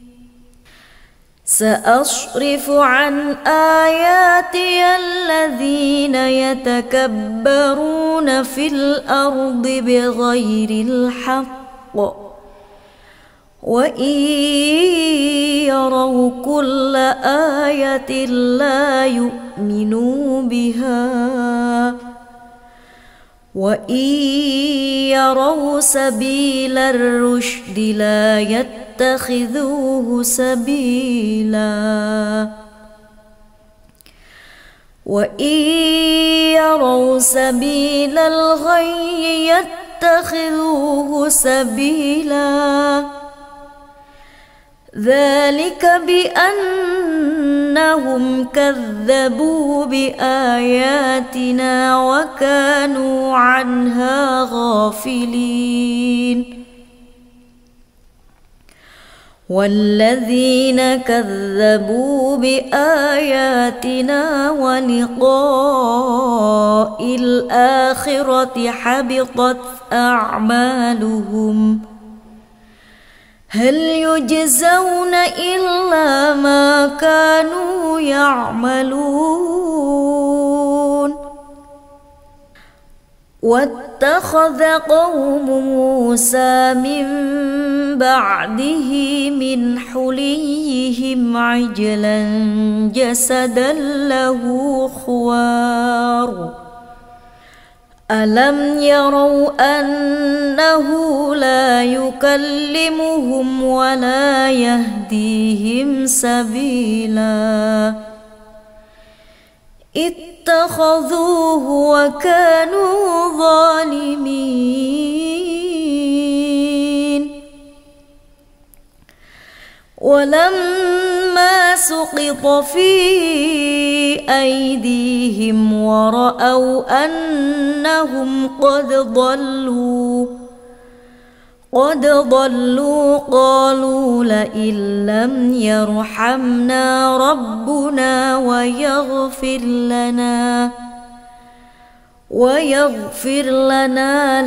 سأصرف عن آياتي الذين يتكبرون في الأرض بغير الحق وإن يروا كل آية لا يؤمنوا بها وإن يروا سبيل الرشد لا يتخذوه سبيلا وإن يروا سبيل الغي يتخذوه سبيلا ذلك بأنهم كذبوا بآياتنا وكانوا عنها غافلين. والذين كذبوا بآياتنا ولقاء الآخرة حبطت أعمالهم هل يجزون إلا ما كانوا يعملون. واتخذ قوم موسى من بعده من حليهم عجلا جسدا له خوار ألم يروا أنه لا يكلمهم ولا يهديهم سبيلا اتخذوه وكانوا ظالمين. ولما سقط في أيديهم ورأوا أنهم قد ضلوا قد ضلوا قالوا لئن لم يرحمنا ربنا ويغفر لنا ويغفر لنا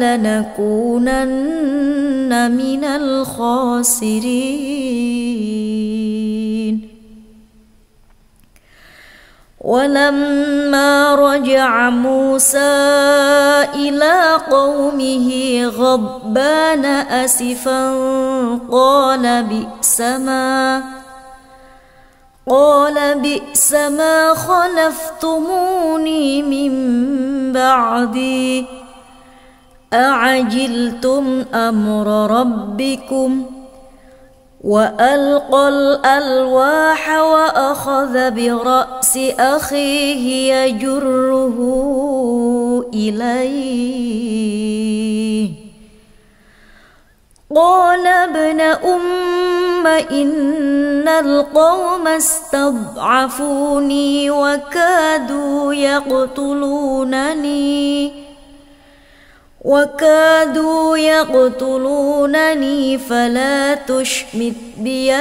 لنكونن من الخاسرين. ولما رجع موسى إلى قومه غضبان أسفا قال بئس ما قال بئس ما خلفتموني من بعدي أعجلتم أمر ربكم وألقى الألواح وأخذ برأس أخيه يجره إليه قال ابن أم إن القوم استضعفوني وكادوا يقتلونني وكادوا يقتلونني فلا تشمت بي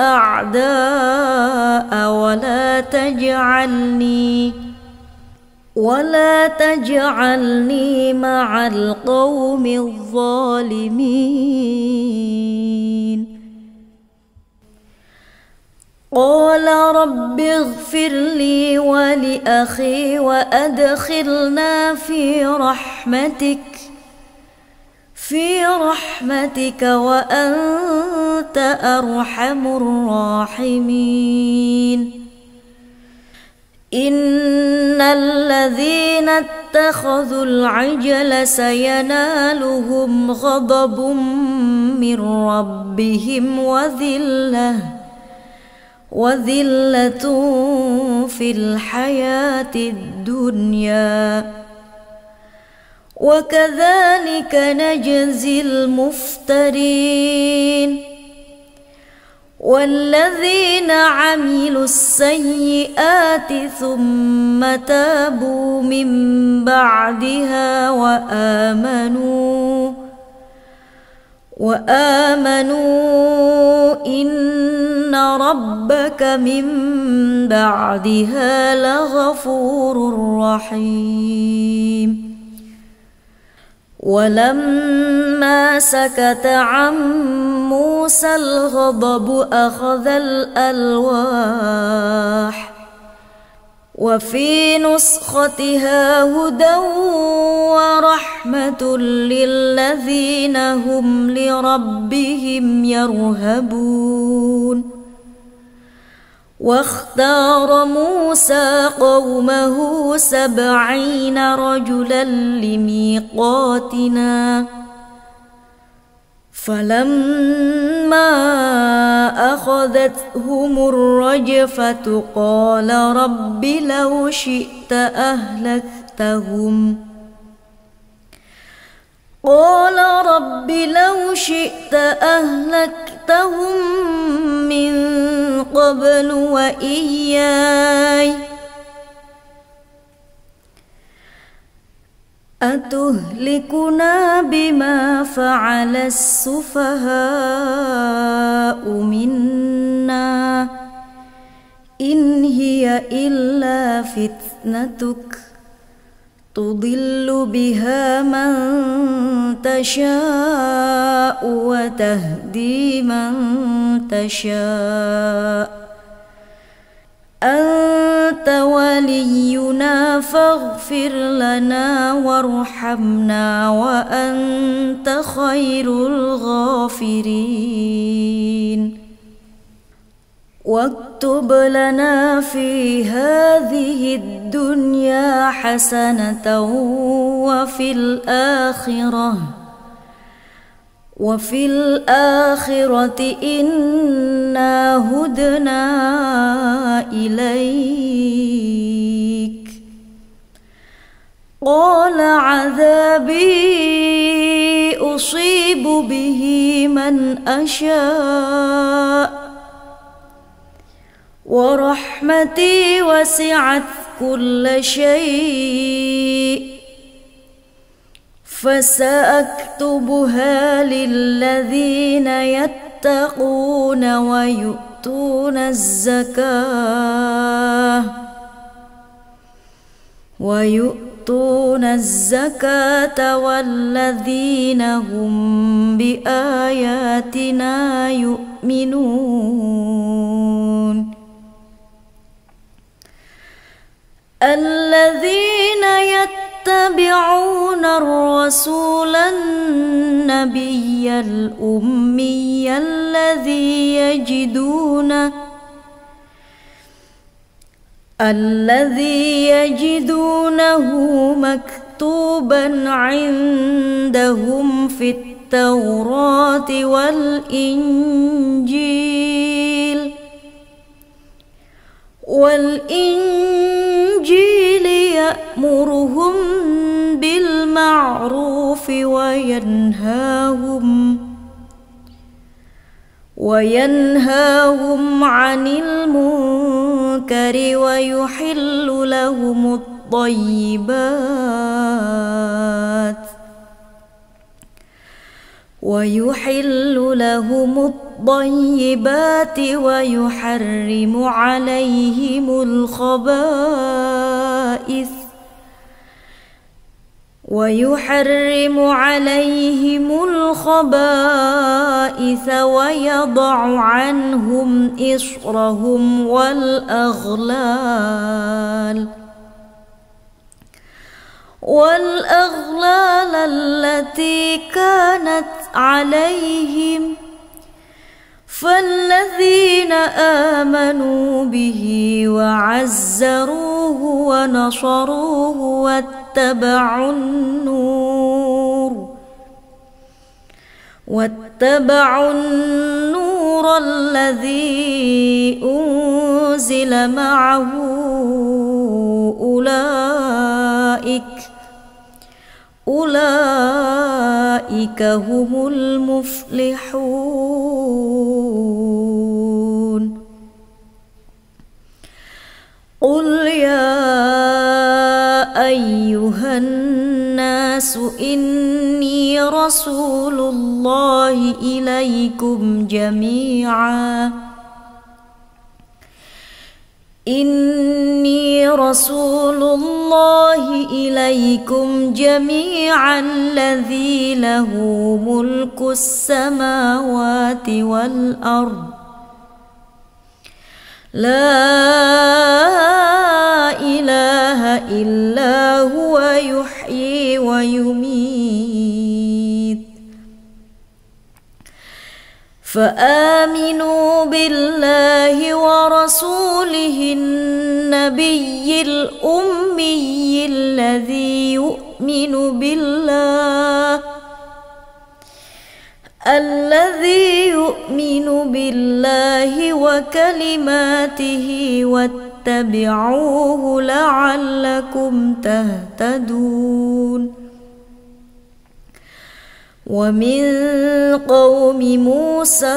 الأعداء ولا تجعلني ولا تجعلني مع القوم الظالمين. قال رب اغفر لي ولأخي وأدخلنا في رحمتك في رحمتك وأنت أرحم الراحمين. إن الذين اتخذوا العجل سينالهم غضب من ربهم وذلة وذلة في الحياة الدنيا وكذلك نجزي المفترين. والذين عملوا السيئات ثم تابوا من بعدها وآمنوا وآمنوا إن ربك من بعدها لغفور رحيم. ولما سكت عن موسى الغضب أخذ الألواح وفي نسختها هدى ورحمة للذين هم لربهم يرهبون. واختار موسى قومه سبعين رجلا لميقاتنا فلما أخذتهم الرجفة قال رب لو شئت أهلكتهم قال رب لو شئت أهلكتهم من قبل وإياي أتهلكنا بما فعل السفهاء منا إن هي إلا فتنتك تضل بها من تشاء وتهدي من تشاء أنت ولينا فاغفر لنا وارحمنا وأنت خير الغافرين. واكتب لنا في هذه الدنيا حسنة وفي الآخرة وفي الآخرة إنا هدنا إليك. قال عذابي أصيب به من أشاء ورحمتي وسعت كل شيء فسأكتبها للذين يتقون ويؤتون الزكاة ويؤتون الزكاة والذين هم بآياتنا يؤمنون. الذين يتبعون الرسول النبي الأمي الذي يجدونه الذي يجدونه مكتوبا عندهم في التوراة والإنجيل والإنجيل يأمرهم بالمعروف وينهاهم وينهاهم عن المنكر ويحل لهم الطيبات ويحل لهم الطيبات ويحرم عليهم الخبائث ويحرم عليهم الخبائث ويضع عنهم إصرهم والأغلال والأغلال التي كانت عليهم فالذين آمنوا به وعزروه ونصروه واتبعوا النور واتبعوا النور الذي أنزل معه أولئك أولئك هم المفلحون. قل يا أيها الناس إني رسول الله إليكم جميعا إني رسول الله إليكم جميعا الذي له ملك السماوات والأرض لا إله إلا هو يحيي ويميت فآمنوا بالله ورسوله النبي الأمي الذي يؤمن بالله الذي يؤمن بالله وكلماته واتبعوه لعلكم تهتدون. ومن قوم موسى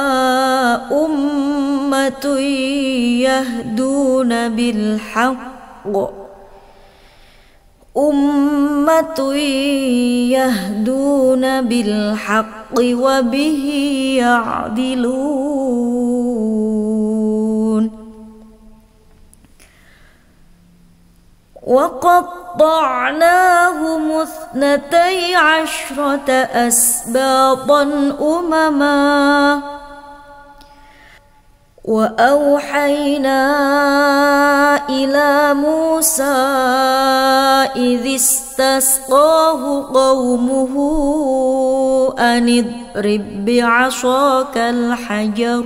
أمة يهدون بالحق أمة يهدون بالحق وبه يعدلون. وقطعناهم اثنتي عشرة أسباطا أمما وأوحينا إلى موسى إذ استسقاه قومه أن اضرب بعصاك الحجر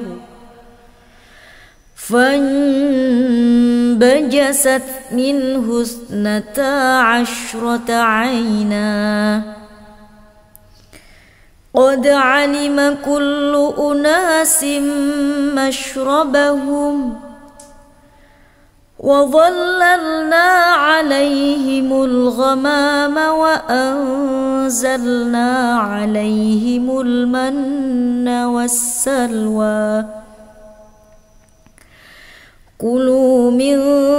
فانبجست منه اثنتا عشرة عينا قد علم كل أناس مشربهم وظللنا عليهم الغمام وأنزلنا عليهم المن والسلوى كلوا من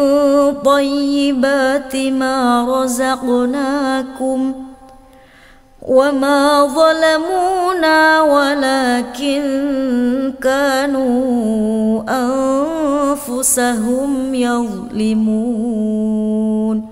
طيبات ما رزقناكم وما ظلمونا ولكن كانوا أنفسهم يظلمون.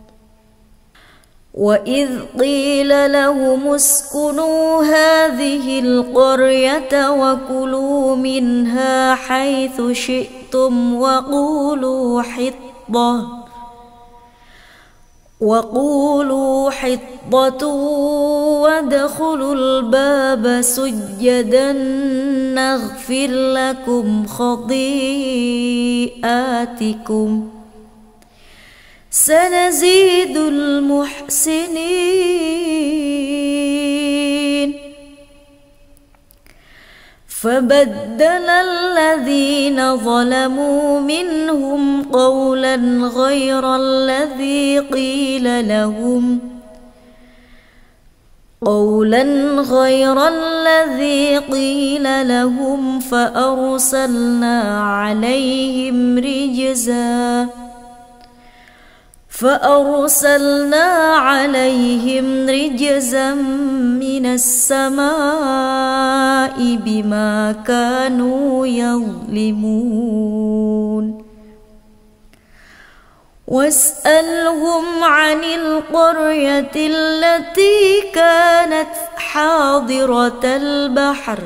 وإذ قيل لهم اسكنوا هذه القرية وكلوا منها حيث شئتم وقولوا حطة وقولوا حطة وادخلوا الباب سجدا نغفر لكم خطيئاتكم سنزيد المحسنين. فبدل الذين ظلموا منهم قولا غير الذي قيل لهم قولا غير الذي قيل لهم فأرسلنا عليهم رجزا فأرسلنا عليهم رجزا من السماء بما كانوا يظلمون واسألهم عن القرية التي كانت حاضرة البحر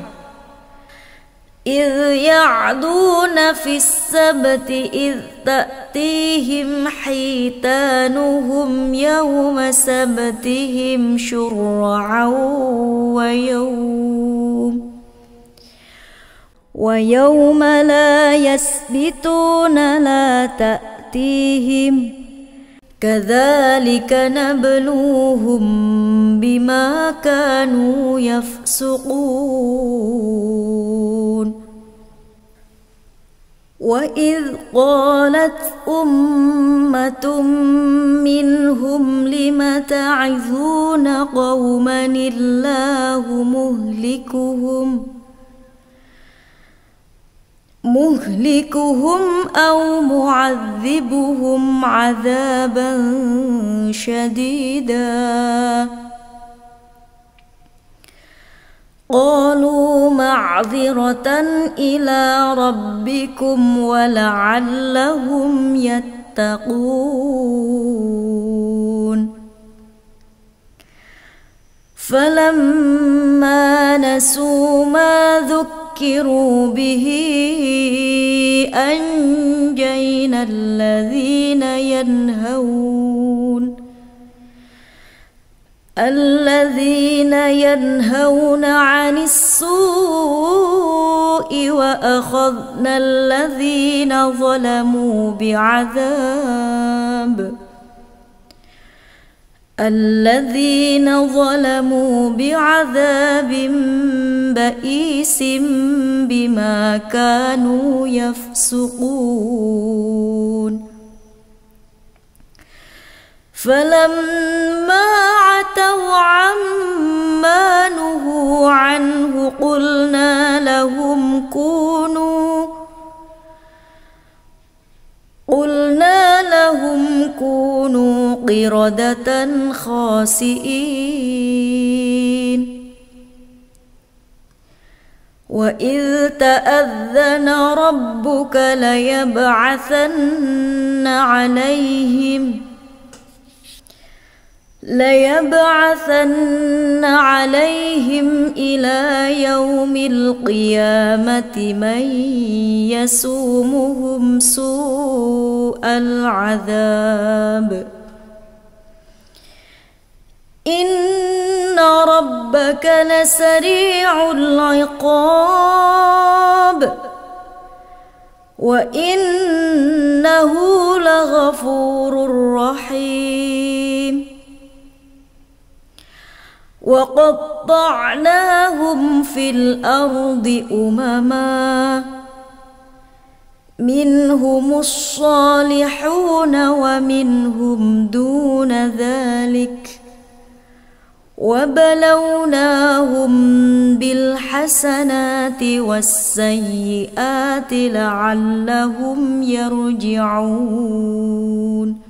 إذ يعدون في السبت إذ تأتيهم حيتانهم يوم سبتهم شرعا ويوم ويوم لا يسبتون لا تأتيهم كذلك نبلوهم بما كانوا يفسقون وإذ قالت أمة منهم لم تعظون قوما الله مهلكهم مهلكهم أو معذبهم عذابا شديدا قالوا معذرة إلى ربكم ولعلهم يتقون فلما نسوا ما ذكروا به أنجينا الذين ينهون الذين ينهون عن السوء وأخذنا الذين ظلموا بعذاب الذين ظلموا بعذاب بئيس بما كانوا يفسقون فلما عتوا عما نهوا عنه قلنا لهم كونوا قلنا لهم كونوا قردة خاسئين وإذ تأذن ربك ليبعثن عليهم ليبعثن عليهم إلى يوم القيامة من يسومهم سوء العذاب إن ربك لسريع العقاب وإنه لغفور رحيم وقطعناهم في الأرض أمما منهم الصالحون ومنهم دون ذلك وبلوناهم بالحسنات والسيئات لعلهم يرجعون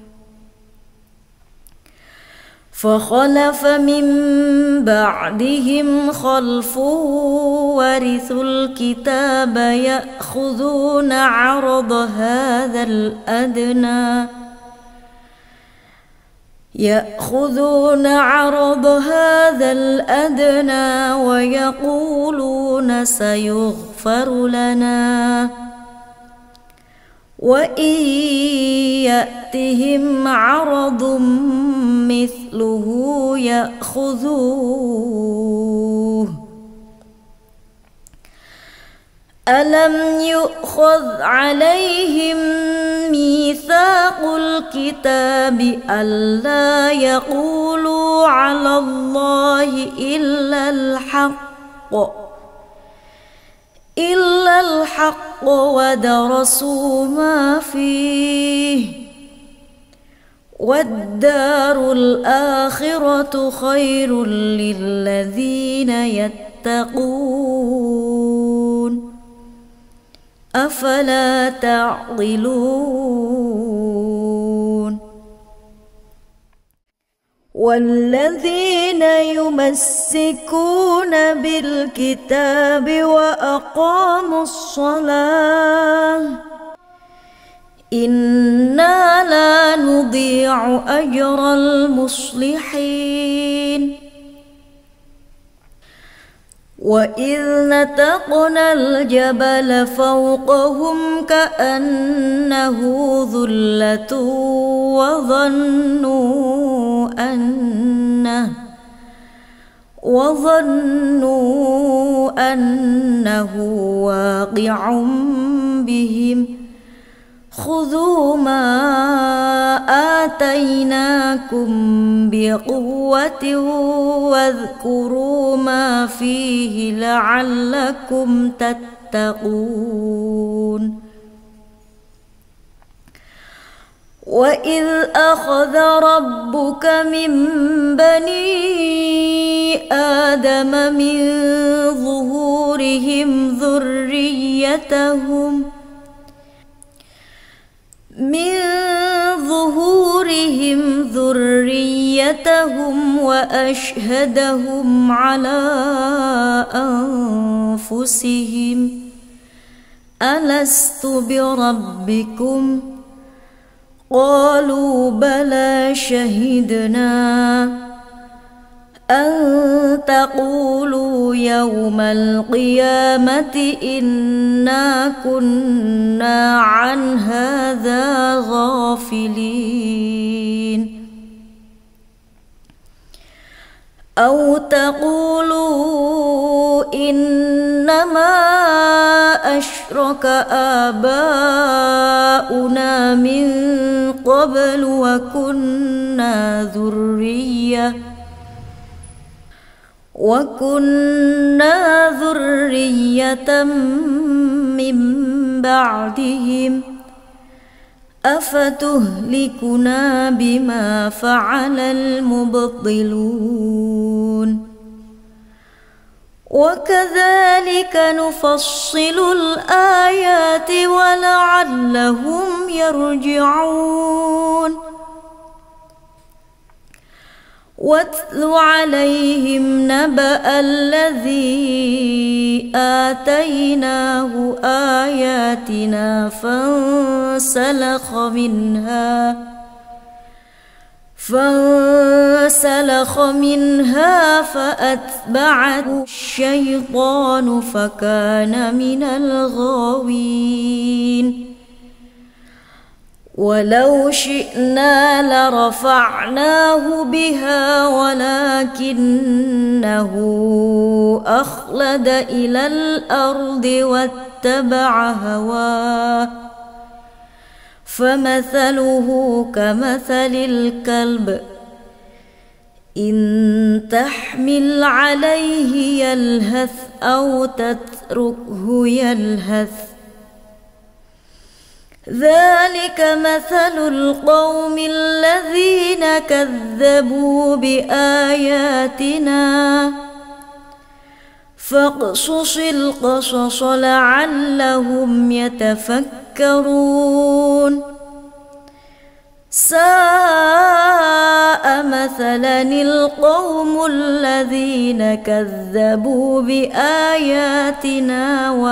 فخلف من بعدهم خلف ورثوا الكتاب يأخذون عرض هذا الأدنى يأخذون عرض هذا الأدنى ويقولون سيغفر لنا وإن يأتهم عرض مثله يأخذوه ألم يؤخذ عليهم ميثاق الكتاب ألا يقولوا على الله إلا الحق إلا الحق ودرسوا ما فيه والدار الآخرة خير للذين يتقون أفلا تعقلون والذين يمسكون بالكتاب وأقاموا الصلاة إنا لا نضيع أجر المصلحين وإذ نتقنا الجبل فوقهم كأنه ظلة وظنوا أنه وظنوا أنه واقع بهم خذوا ما آتيناكم بقوة واذكروا ما فيه لعلكم تتقون وإذ أخذ ربك من بني آدم من ظهورهم ذريتهم من ظهورهم ذريتهم وأشهدهم على أنفسهم ألست بربكم قالوا بلى شهدنا أن تقولوا يوم القيامة إنا كنا عن هذا غافلين أو تقولوا إنما أشرك آباؤنا من قبل وكنا ذرية وكنا ذرية من بعدهم أفتهلكنا بما فعل المبطلون وكذلك نفصل الآيات ولعلهم يرجعون واتل عليهم نبأ الذي آتيناه آياتنا فانسلخ منها فانسلخ منها فأتبعه الشيطان فكان من الغاوين ولو شئنا لرفعناه بها ولكنه أخلد إلى الأرض واتبع هواه فمثله كمثل الكلب إن تحمل عليه يلهث أو تتركه يلهث ذلك مثل القوم الذين كذبوا بآياتنا فاقصص القصص لعلهم يتفكرون ساء مثلا القوم الذين كذبوا بآياتنا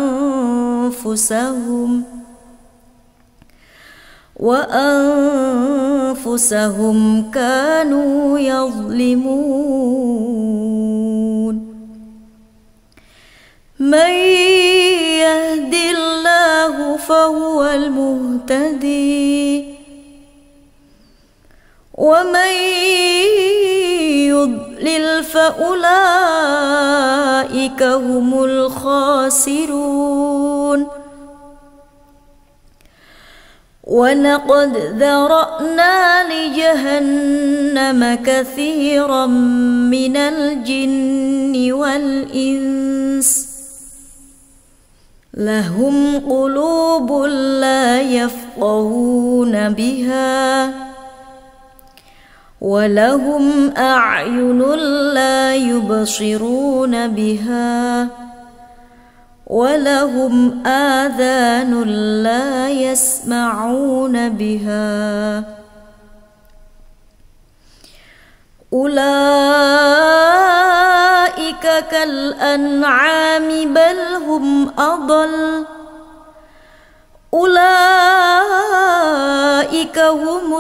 وأنفسهم وأنفسهم كانوا يظلمون من يهد الله فهو المهتدي ومن يضلل فأولئك هم الخاسرون ولقد ذرأنا لجهنم كثيرا من الجن والإنس لهم قلوب لا يفقهون بها ولهم أعين لا يبصرون بها ولهم آذان لا يسمعون بها أولئك كالأنعام بل هم أضل أولئك هم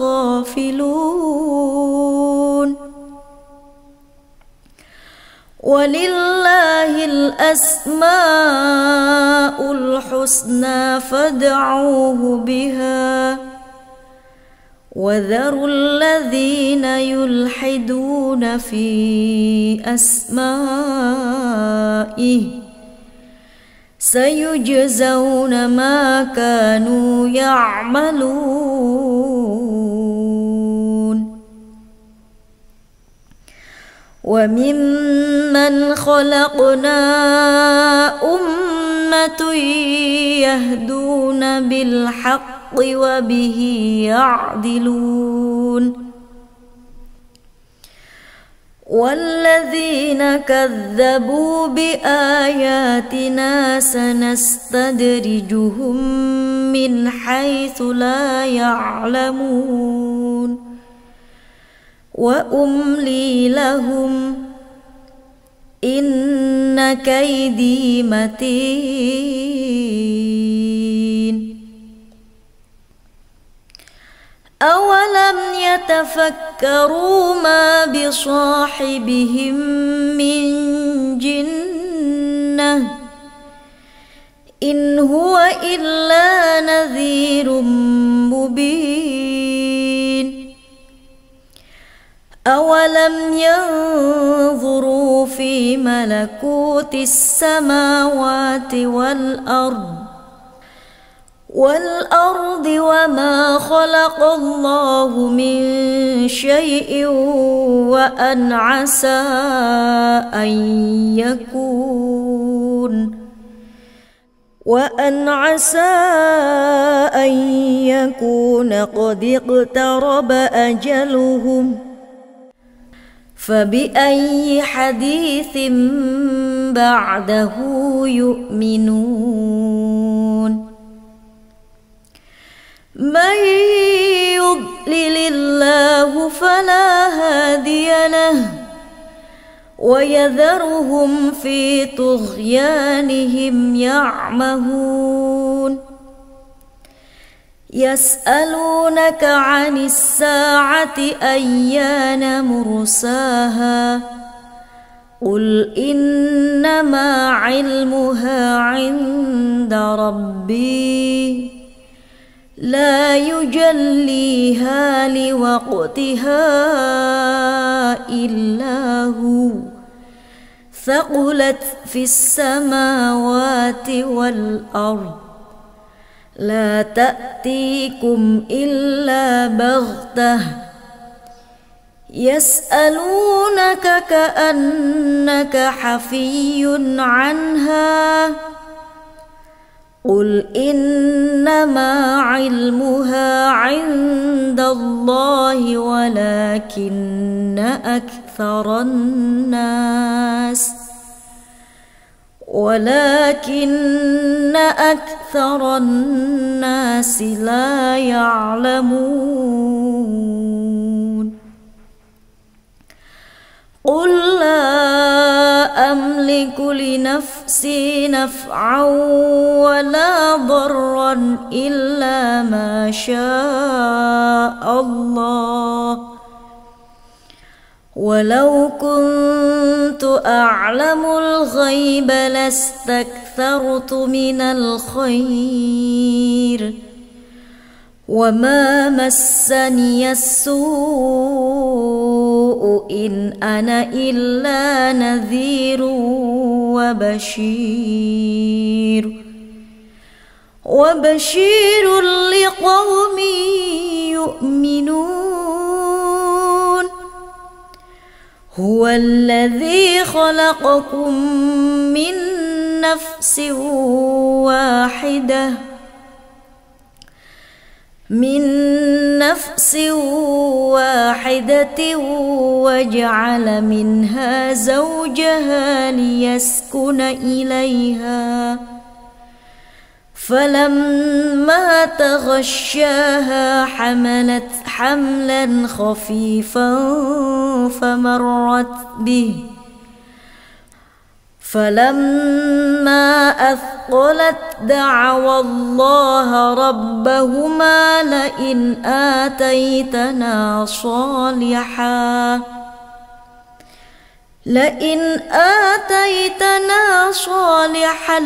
الغافلون ولله الأسماء الحسنى فادعوه بها وذروا الذين يلحدون في أسمائه سيجزون ما كانوا يعملون وممن خلقنا أمة يهدون بالحق وبه يعدلون والذين كذبوا بآياتنا سنستدرجهم من حيث لا يعلمون وأملي لهم إن كيدي متين أولم يتفكروا ما بصاحبهم من جنة إن هو إلا نذير مبين أولم ينظروا في ملكوت السماوات والأرض والأرض وما خلق الله من شيء وأن عسى أن يكون وأن عسى أن يكون قد اقترب أجلهم فبأي حديث بعده يؤمنون من يضلل الله فلا هادي له ويذرهم في طغيانهم يعمهون يسألونك عن الساعة أيان مرساها قل إنما علمها عند ربي لا يجليها لوقتها إلا هو ثقلت في السماوات والأرض لا تأتيكم إلا بغتة يسألونك كأنك حفي عنها قل إنما علمها عند الله ولكن أكثر الناس ولكن أكثر الناس لا يعلمون قل لا أملك لنفسي نفعا ولا ضرا إلا ما شاء الله ولو كنت أعلم الغيب لاستكثرت من الخير وما مسني السوء إن أنا إلا نذير وبشير وبشير لقوم يؤمنون هو الذي خلقكم من نفس واحدة من نفس واحدة وجعل منها زوجها ليسكن إليها فلما تغشاها حملت حملا خفيفا فمرت به فلما أثقلت دعوا الله ربهما لئن آتيتنا صالحا لئن آتيتنا صالحا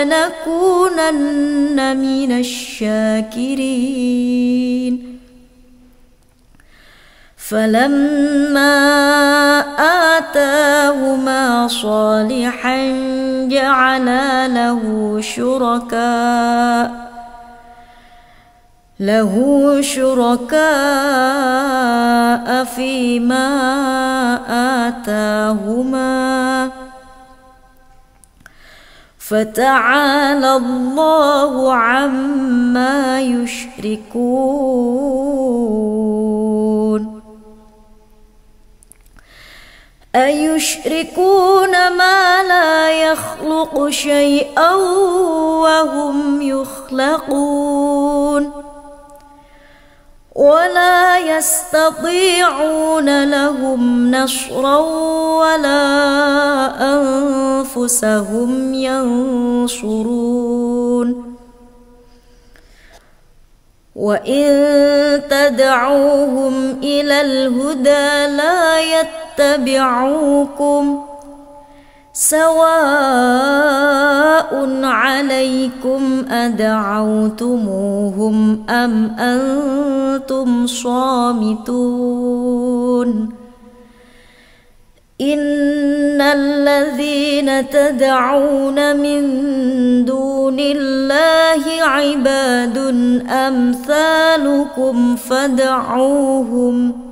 لنكونن من الشاكرين فلما آتاهما صالحا جعلا له شركاء له شركاء فيما آتاهما فتعالى الله عما يشركون أيشركون ما لا يخلق شيئا وهم يخلقون ولا يستطيعون لهم نصرا ولا أنفسهم ينصرون وإن تدعوهم إلى الهدى لا يتبعوكم سواء عليكم أدعوتموهم أم أنتم صامتون إن الذين تدعون من دون الله عباد أمثالكم فادعوهم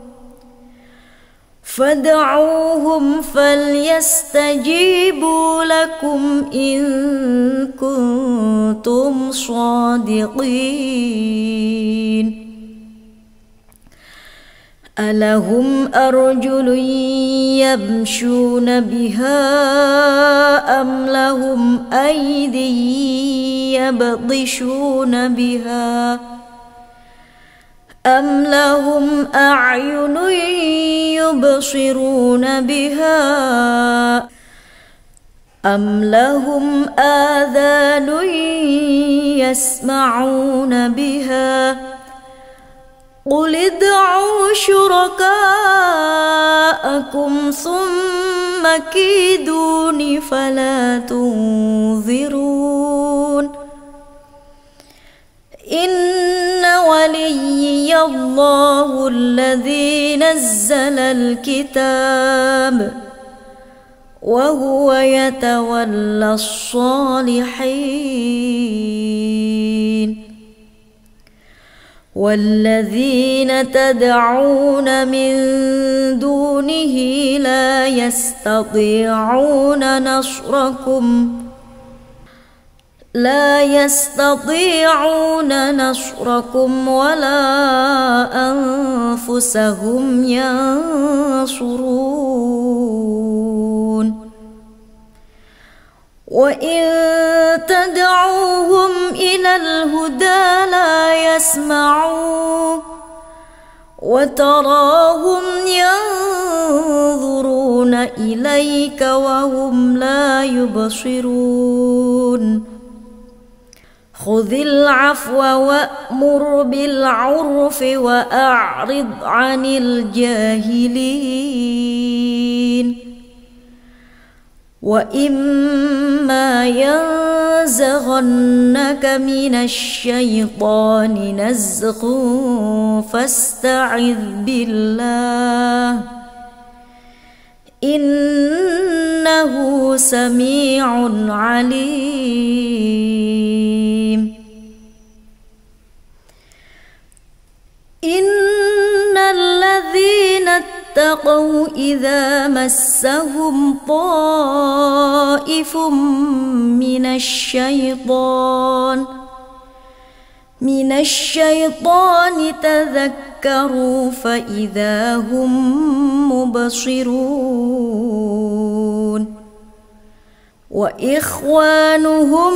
فادعوهم فليستجيبوا لكم إن كنتم صادقين ألهم أرجل يمشون بها أم لهم أيدي يبطشون بها أم لهم أعين يبصرون بها أم لهم آذان يسمعون بها قل ادعوا شركاءكم ثم كيدون فلا تنظرون إن وليي الله الذي نزل الكتاب وهو يتولى الصالحين والذين تدعون من دونه لا يستطيعون نصركم لا يستطيعون نصركم ولا أنفسهم ينصرون وإن تدعوهم إلى الهدى لا يسمعوا وتراهم ينظرون إليك وهم لا يبصرون خذ العفو وأمر بالعرف وأعرض عن الجاهلين وإما ينزغنك من الشيطان نزغ فاستعذ بالله إنه سميع عليم إن الذين اتقوا إذا مسهم طائف من الشيطان من الشيطان تذكروا فإذا هم مبصرون وإخوانهم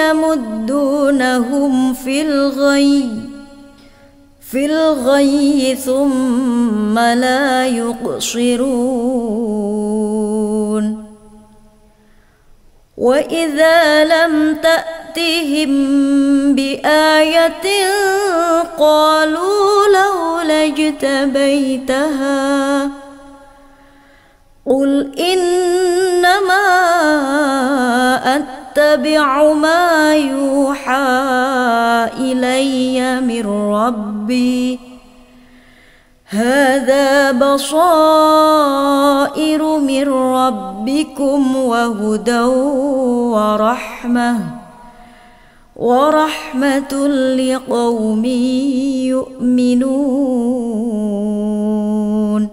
يمدونهم في الغي في الغي ثم لا يقصرون وإذا لم تأتهم بآية قالوا لولا اجتبيتها قل إنما أتبع ما يوحى إلي من ربي هذا بصائر من ربكم وهدى ورحمة ورحمة لقوم يؤمنون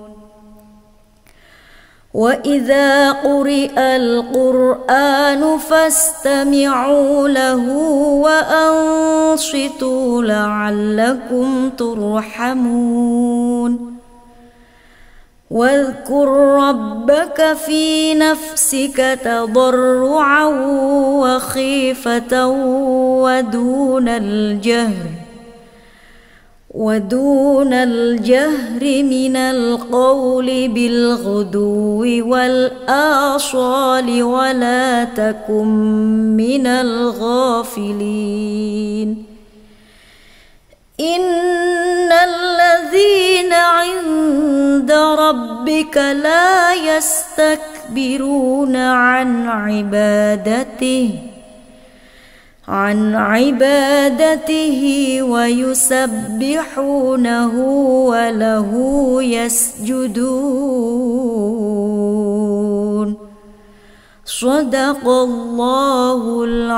وإذا قرئ القرآن فاستمعوا له وأنصتوا لعلكم ترحمون واذكر ربك في نفسك تضرعا وخيفة ودون الجهر ودون الجهر من القول بالغدو والآصال ولا تكن من الغافلين إن الذين عند ربك لا يستكبرون عن عبادته عن عبادته ويسبحونه وله يسجدون صدق الله العظيم.